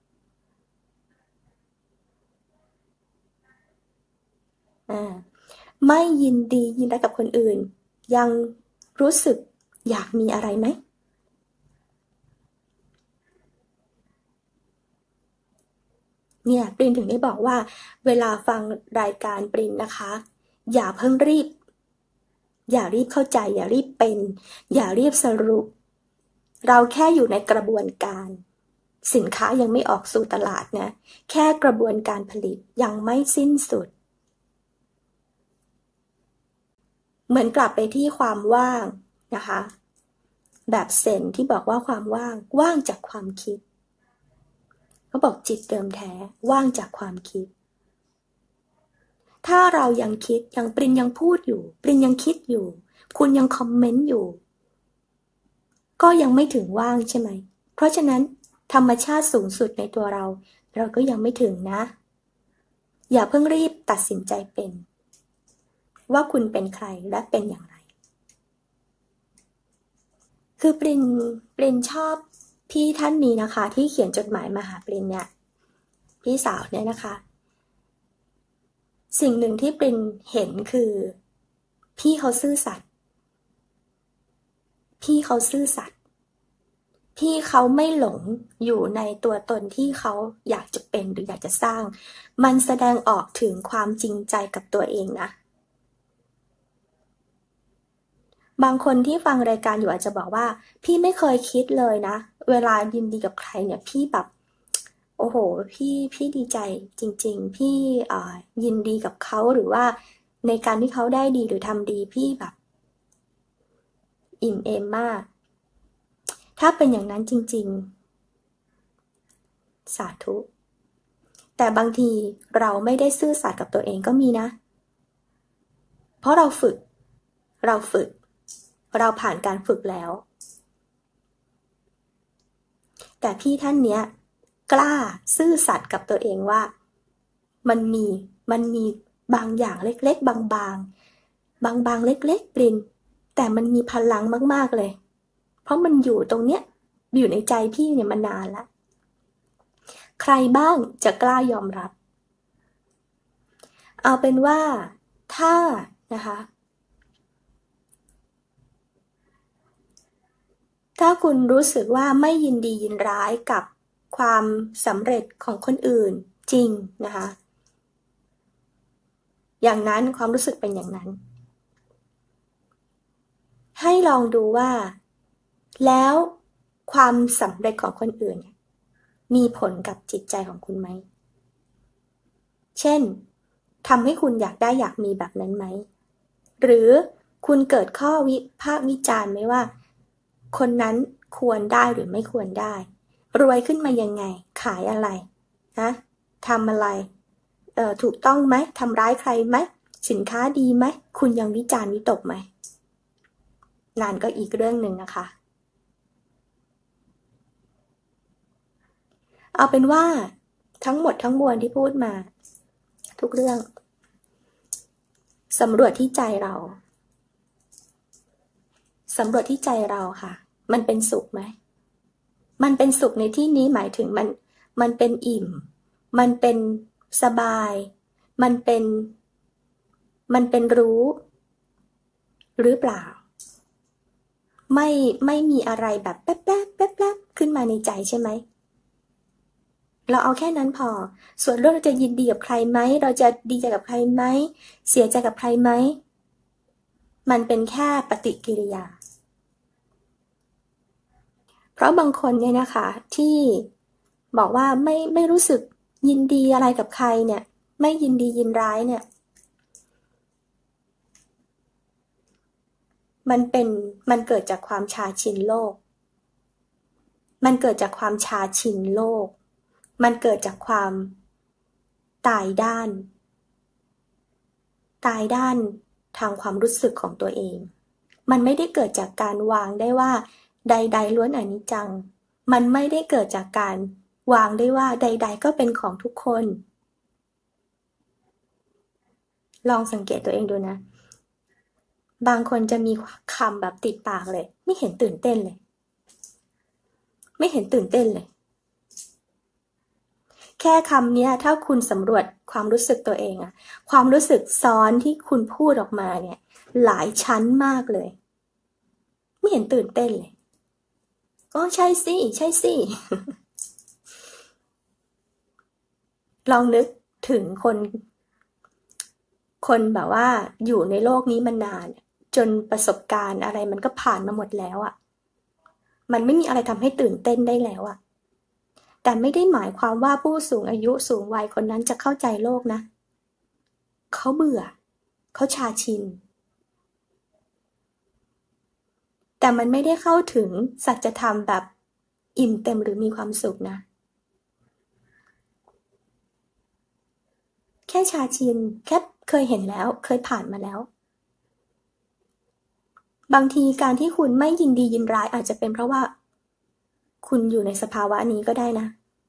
ไม่ยินดียินร้ายกับคนอื่นยังรู้สึกอยากมีอะไรไหมเนี่ยปรินถึงได้บอกว่าเวลาฟังรายการปรินนะคะอย่าเพิ่งรีบอย่ารีบเข้าใจอย่ารีบเป็นอย่ารีบสรุปเราแค่อยู่ในกระบวนการสินค้ายังไม่ออกสู่ตลาดนะแค่กระบวนการผลิตยังไม่สิ้นสุดเหมือนกลับไปที่ความว่างนะคะแบบเซนที่บอกว่าความว่างจากความคิดเขาบอกจิตเดิมแท้ว่างจากความคิดถ้าเรายังคิดยังปรินยังพูดอยู่ปรินยังคิดอยู่คุณยังคอมเมนต์อยู่ก็ยังไม่ถึงว่างใช่ไหมเพราะฉะนั้นธรรมชาติสูงสุดในตัวเราก็ยังไม่ถึงนะอย่าเพิ่งรีบตัดสินใจเป็นว่าคุณเป็นใครและเป็นอย่างไรคือปรินชอบพี่ท่านนี้นะคะที่เขียนจดหมายมาหาปรินเนี่ยพี่สาวเนี่ยนะคะสิ่งหนึ่งที่ปรินเห็นคือพี่เขาซื่อสัตย์พี่เขาซื่อสัตย์พี่เขาไม่หลงอยู่ในตัวตนที่เขาอยากจะเป็นหรืออยากจะสร้างมันแสดงออกถึงความจริงใจกับตัวเองนะบางคนที่ฟังรายการอยู่อาจจะบอกว่าพี่ไม่เคยคิดเลยนะเวลายินดีกับใครเนี่ยพี่แบบโอ้โหพี่ดีใจจริงๆพี่ยินดีกับเขาหรือว่าในการที่เขาได้ดีหรือทำดีพี่แบบอิ่มเอมมากถ้าเป็นอย่างนั้นจริงๆสาธุแต่บางทีเราไม่ได้ซื่อสัตย์กับตัวเองก็มีนะเพราะเราฝึกเราผ่านการฝึกแล้วแต่พี่ท่านเนี้ยกล้าซื่อสัตย์กับตัวเองว่ามันมีบางอย่างเล็กๆบางๆเล็กๆปรินแต่มันมีพลังมากๆเลยเพราะมันอยู่ตรงเนี้ยอยู่ในใจพี่เนี่ยมานานแล้วใครบ้างจะกล้ายอมรับเอาเป็นว่าถ้านะคะถ้าคุณรู้สึกว่าไม่ยินดียินร้ายกับความสำเร็จของคนอื่นจริงนะคะอย่างนั้นความรู้สึกเป็นอย่างนั้นให้ลองดูว่าแล้วความสำเร็จของคนอื่นมีผลกับจิตใจของคุณไหมเช่นทำให้คุณอยากได้อยากมีแบบนั้นไหมหรือคุณเกิดข้อวิพากษ์วิจารณ์ไหมว่าคนนั้นควรได้หรือไม่ควรได้รวยขึ้นมายังไงขายอะไรนะทำอะไรถูกต้องไหมทำร้ายใครไหมสินค้าดีไหมคุณยังวิจารณ์วิตกไหมนานก็อีกเรื่องหนึ่งนะคะเอาเป็นว่าทั้งหมดทั้งมวลที่พูดมาทุกเรื่องสำรวจที่ใจเราค่ะมันเป็นสุขไหมมันเป็นสุขในที่นี้หมายถึงมันเป็นอิ่มมันเป็นสบายมันเป็นรู้หรือเปล่าไม่มีอะไรแบบแป๊บขึ้นมาในใจใช่ไหมเราเอาแค่นั้นพอส่วนเรื่องเราจะยินดีกับใครไหมเราจะดีใจกับใครไหมเสียใจกับใครไหมมันเป็นแค่ปฏิกิริยาเพราะบางคนเนี่ยนะคะที่บอกว่าไม่รู้สึกยินดีอะไรกับใครเนี่ยไม่ยินดียินร้ายเนี่ยมันเกิดจากความชาชินโลกมันเกิดจากความชาชินโลกมันเกิดจากความตายด้านทางความรู้สึกของตัวเองมันไม่ได้เกิดจากการวางได้ว่าใดๆล้วนอนิจจังมันไม่ได้เกิดจากการวางได้ว่าใดๆก็เป็นของทุกคนลองสังเกตตัวเองดูนะบางคนจะมีคำแบบติดปากเลยไม่เห็นตื่นเต้นเลยแค่คำนี้ถ้าคุณสำรวจความรู้สึกตัวเองอะความรู้สึกซ้อนที่คุณพูดออกมาเนี่ยหลายชั้นมากเลยไม่เห็นตื่นเต้นเลยก็ใช่สิลองนึกถึงคนแบบว่าอยู่ในโลกนี้มานานจนประสบการณ์อะไรมันก็ผ่านมาหมดแล้วอะมันไม่มีอะไรทำให้ตื่นเต้นได้แล้วอะแต่ไม่ได้หมายความว่าผู้สูงอายุสูงวัยคนนั้นจะเข้าใจโลกนะเขาเบื่อเขาชาชินแต่มันไม่ได้เข้าถึงสัจธรรมแบบอิ่มเต็มหรือมีความสุขนะแค่ชาชินแค่เคยเห็นแล้วเคยผ่านมาแล้วบางทีการที่คุณไม่ยินดียินร้ายอาจจะเป็นเพราะว่าคุณอยู่ในสภาวะนี้ก็ได้นะ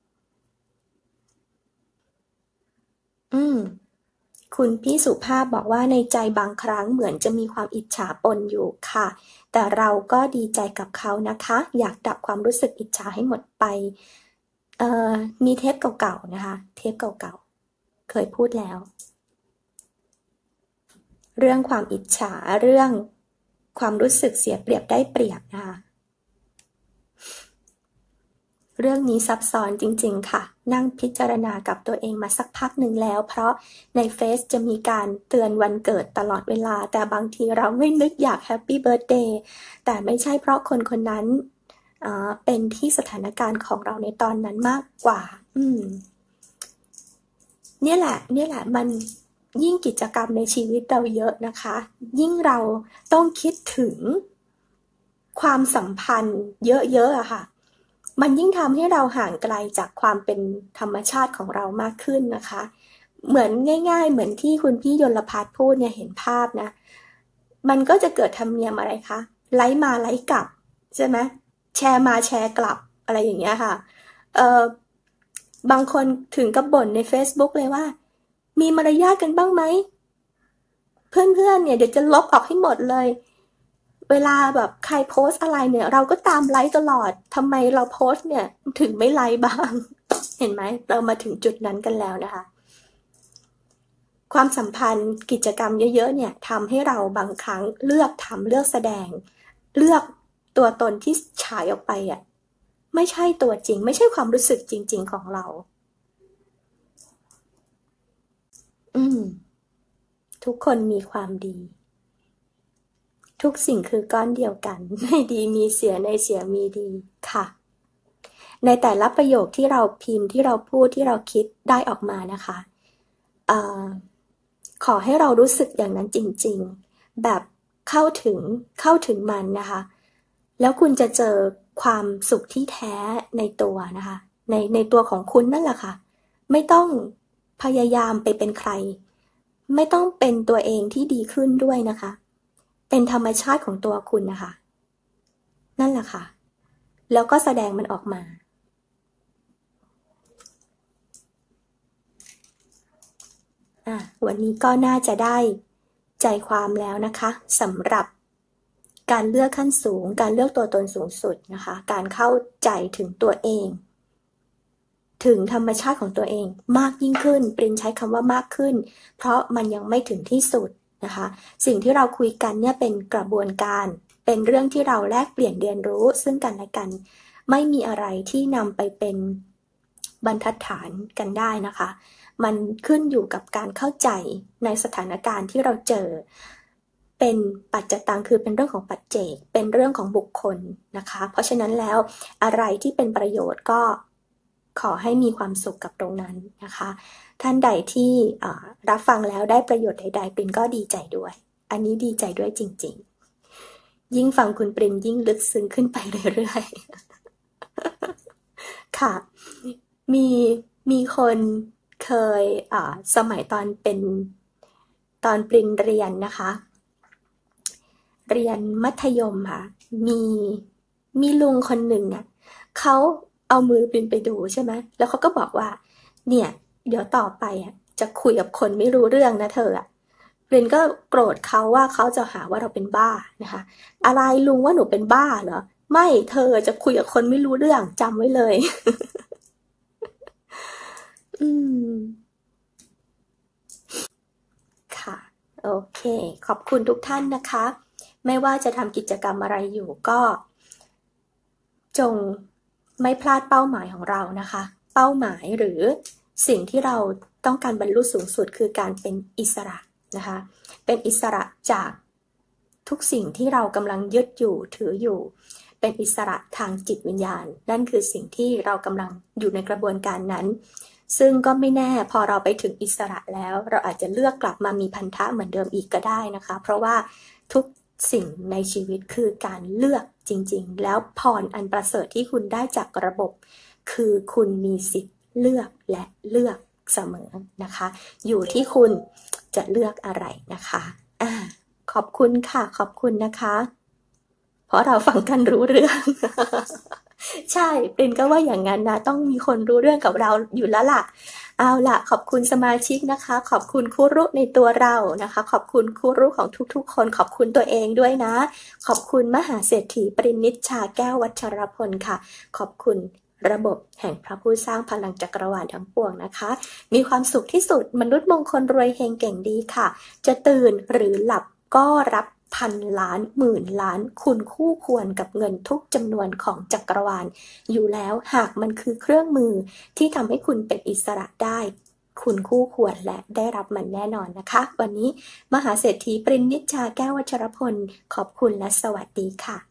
คุณพี่สุภาพบอกว่าในใจบางครั้งเหมือนจะมีความอิจฉาปนอยู่ค่ะแต่เราก็ดีใจกับเขานะคะอยากดับความรู้สึกอิจฉาให้หมดไปมีเทปเก่าๆนะคะเทปเก่าๆเคยพูดแล้วเรื่องความอิจฉาเรื่องความรู้สึกเสียเปรียบได้เปรียบนะคะเรื่องนี้ซับซ้อนจริงๆค่ะนั่งพิจารณากับตัวเองมาสักพักหนึ่งแล้วเพราะในเฟซจะมีการเตือนวันเกิดตลอดเวลาแต่บางทีเราไม่นึกอยากแฮปปี้เบิร์ธเดย์แต่ไม่ใช่เพราะคนคนนั้นเป็นที่สถานการณ์ของเราในตอนนั้นมากกว่าเนี่ยแหละมันยิ่งกิจกรรมในชีวิตเราเยอะนะคะ ยิ่งเราต้องคิดถึงความสัมพันธ์เยอะๆอะค่ะ มันยิ่งทำให้เราห่างไกลจากความเป็นธรรมชาติของเรามากขึ้นนะคะ เหมือนง่ายๆเหมือนที่คุณพี่ยลภัทรพูดเนี่ยเห็นภาพนะ มันก็จะเกิดธรรมเนียมอะไรคะไลค์มาไลค์กลับใช่ไหมแชร์มาแชร์กลับอะไรอย่างเงี้ยค่ะบางคนถึงกับบ่นใน Facebook เลยว่ามีมารยาทกันบ้างไหมเพื่อนๆเนี่ยเดี๋ยวจะลบออกให้หมดเลยเวลาแบบใครโพสอะไรเนี่ยเราก็ตามไลค์ตลอดทำไมเราโพสเนี่ยถึงไม่ไลค์บ้างเห็นไหมเรามาถึงจุดนั้นกันแล้วนะคะความสัมพันธ์กิจกรรมเยอะๆเนี่ยทำให้เราบางครั้งเลือกทำเลือกแสดงเลือกตัวตนที่ฉายออกไปอ่ะไม่ใช่ตัวจริงไม่ใช่ความรู้สึกจริงๆของเราทุกคนมีความดีทุกสิ่งคือก้อนเดียวกันในดีมีเสียในเสียมีดีค่ะในแต่ละประโยคที่เราพิมพ์ที่เราพูดที่เราคิดได้ออกมานะคะขอให้เรารู้สึกอย่างนั้นจริงๆแบบเข้าถึงมันนะคะแล้วคุณจะเจอความสุขที่แท้ในตัวนะคะในตัวของคุณนั่นแหละค่ะไม่ต้องพยายามไปเป็นใครไม่ต้องเป็นตัวเองที่ดีขึ้นด้วยนะคะเป็นธรรมชาติของตัวคุณนะคะนั่นแหละค่ะแล้วก็แสดงมันออกมาวันนี้ก็น่าจะได้ใจความแล้วนะคะสำหรับการเลือกขั้นสูงการเลือกตัวตนสูงสุดนะคะการเข้าใจถึงตัวเองถึงธรรมชาติของตัวเองมากยิ่งขึ้นปรินใช้คำว่ามากขึ้นเพราะมันยังไม่ถึงที่สุดนะคะสิ่งที่เราคุยกันเนี่ยเป็นกระบวนการเป็นเรื่องที่เราแลกเปลี่ยนเรียนรู้ซึ่งกันและกันไม่มีอะไรที่นำไปเป็นบรรทัดฐานกันได้นะคะมันขึ้นอยู่กับการเข้าใจในสถานการณ์ที่เราเจอเป็นปัจจตังคือเป็นเรื่องของปัจเจกเป็นเรื่องของบุคคลนะคะเพราะฉะนั้นแล้วอะไรที่เป็นประโยชน์ก็ขอให้มีความสุขกับตรงนั้นนะคะท่านใดที่รับฟังแล้วได้ประโยชน์ใดๆปรินก็ดีใจด้วยอันนี้ดีใจด้วยจริงๆยิ่งฟังคุณปรินยิ่งลึกซึ้งขึ้นไปเรื่อยๆค่ะมีคนเคยสมัยตอนปรินเรียนนะคะเรียนมัธยมค่ะมีลุงคนหนึ่งอ่ะเขาเอามือปรินไปดูใช่ไหมแล้วเขาก็บอกว่าเนี่ยเดี๋ยวต่อไปอ่ะจะคุยกับคนไม่รู้เรื่องนะเธออ่ะปรินก็โกรธเขาว่าเขาจะหาว่าเราเป็นบ้านะคะอะไรลุงว่าหนูเป็นบ้าเหรอไม่เธอจะคุยกับคนไม่รู้เรื่องจำไว้เลยค่ะโอเคขอบคุณทุกท่านนะคะไม่ว่าจะทำกิจกรรมอะไรอยู่ก็จงไม่พลาดเป้าหมายของเรานะคะเป้าหมายหรือสิ่งที่เราต้องการบรรลุสูงสุดคือการเป็นอิสระนะคะเป็นอิสระจากทุกสิ่งที่เรากำลังยึดอยู่ถืออยู่เป็นอิสระทางจิตวิญญาณนั่นคือสิ่งที่เรากำลังอยู่ในกระบวนการนั้นซึ่งก็ไม่แน่พอเราไปถึงอิสระแล้วเราอาจจะเลือกกลับมามีพันธะเหมือนเดิมอีกก็ได้นะคะเพราะว่าทุกสิ่งในชีวิตคือการเลือกจริงๆแล้วพรอันประเสริฐที่คุณได้จากระบบคือคุณมีสิทธิ์เลือกและเลือกเสมอนะคะอยู่ที่คุณจะเลือกอะไรนะคะขอบคุณค่ะขอบคุณนะคะเพราะเราฟังกันรู้เรื่อง ใช่ปรินก็ว่าอย่างนั้นนะต้องมีคนรู้เรื่องกับเราอยู่แล้วล่ะเอาล่ะขอบคุณสมาชิกนะคะขอบคุณคู่รู้ในตัวเรานะคะขอบคุณคู่รู้ของทุกๆคนขอบคุณตัวเองด้วยนะขอบคุณมหาเศรษฐีปรินิชชาแก้ววัชรพลค่ะขอบคุณระบบแห่งพระผู้สร้างพลังจักรวาลทั้งปวงนะคะมีความสุขที่สุดมนุษย์มงคลรวยเฮงเก่งดีค่ะจะตื่นหรือหลับก็รับพันล้านหมื่นล้านคุณคู่ควรกับเงินทุกจำนวนของจักรวาลอยู่แล้วหากมันคือเครื่องมือที่ทำให้คุณเป็นอิสระได้คุณคู่ควรและได้รับมันแน่นอนนะคะวันนี้มหาเศรษฐีปรินิชชาแก้ววัชรพลขอบคุณและสวัสดีค่ะ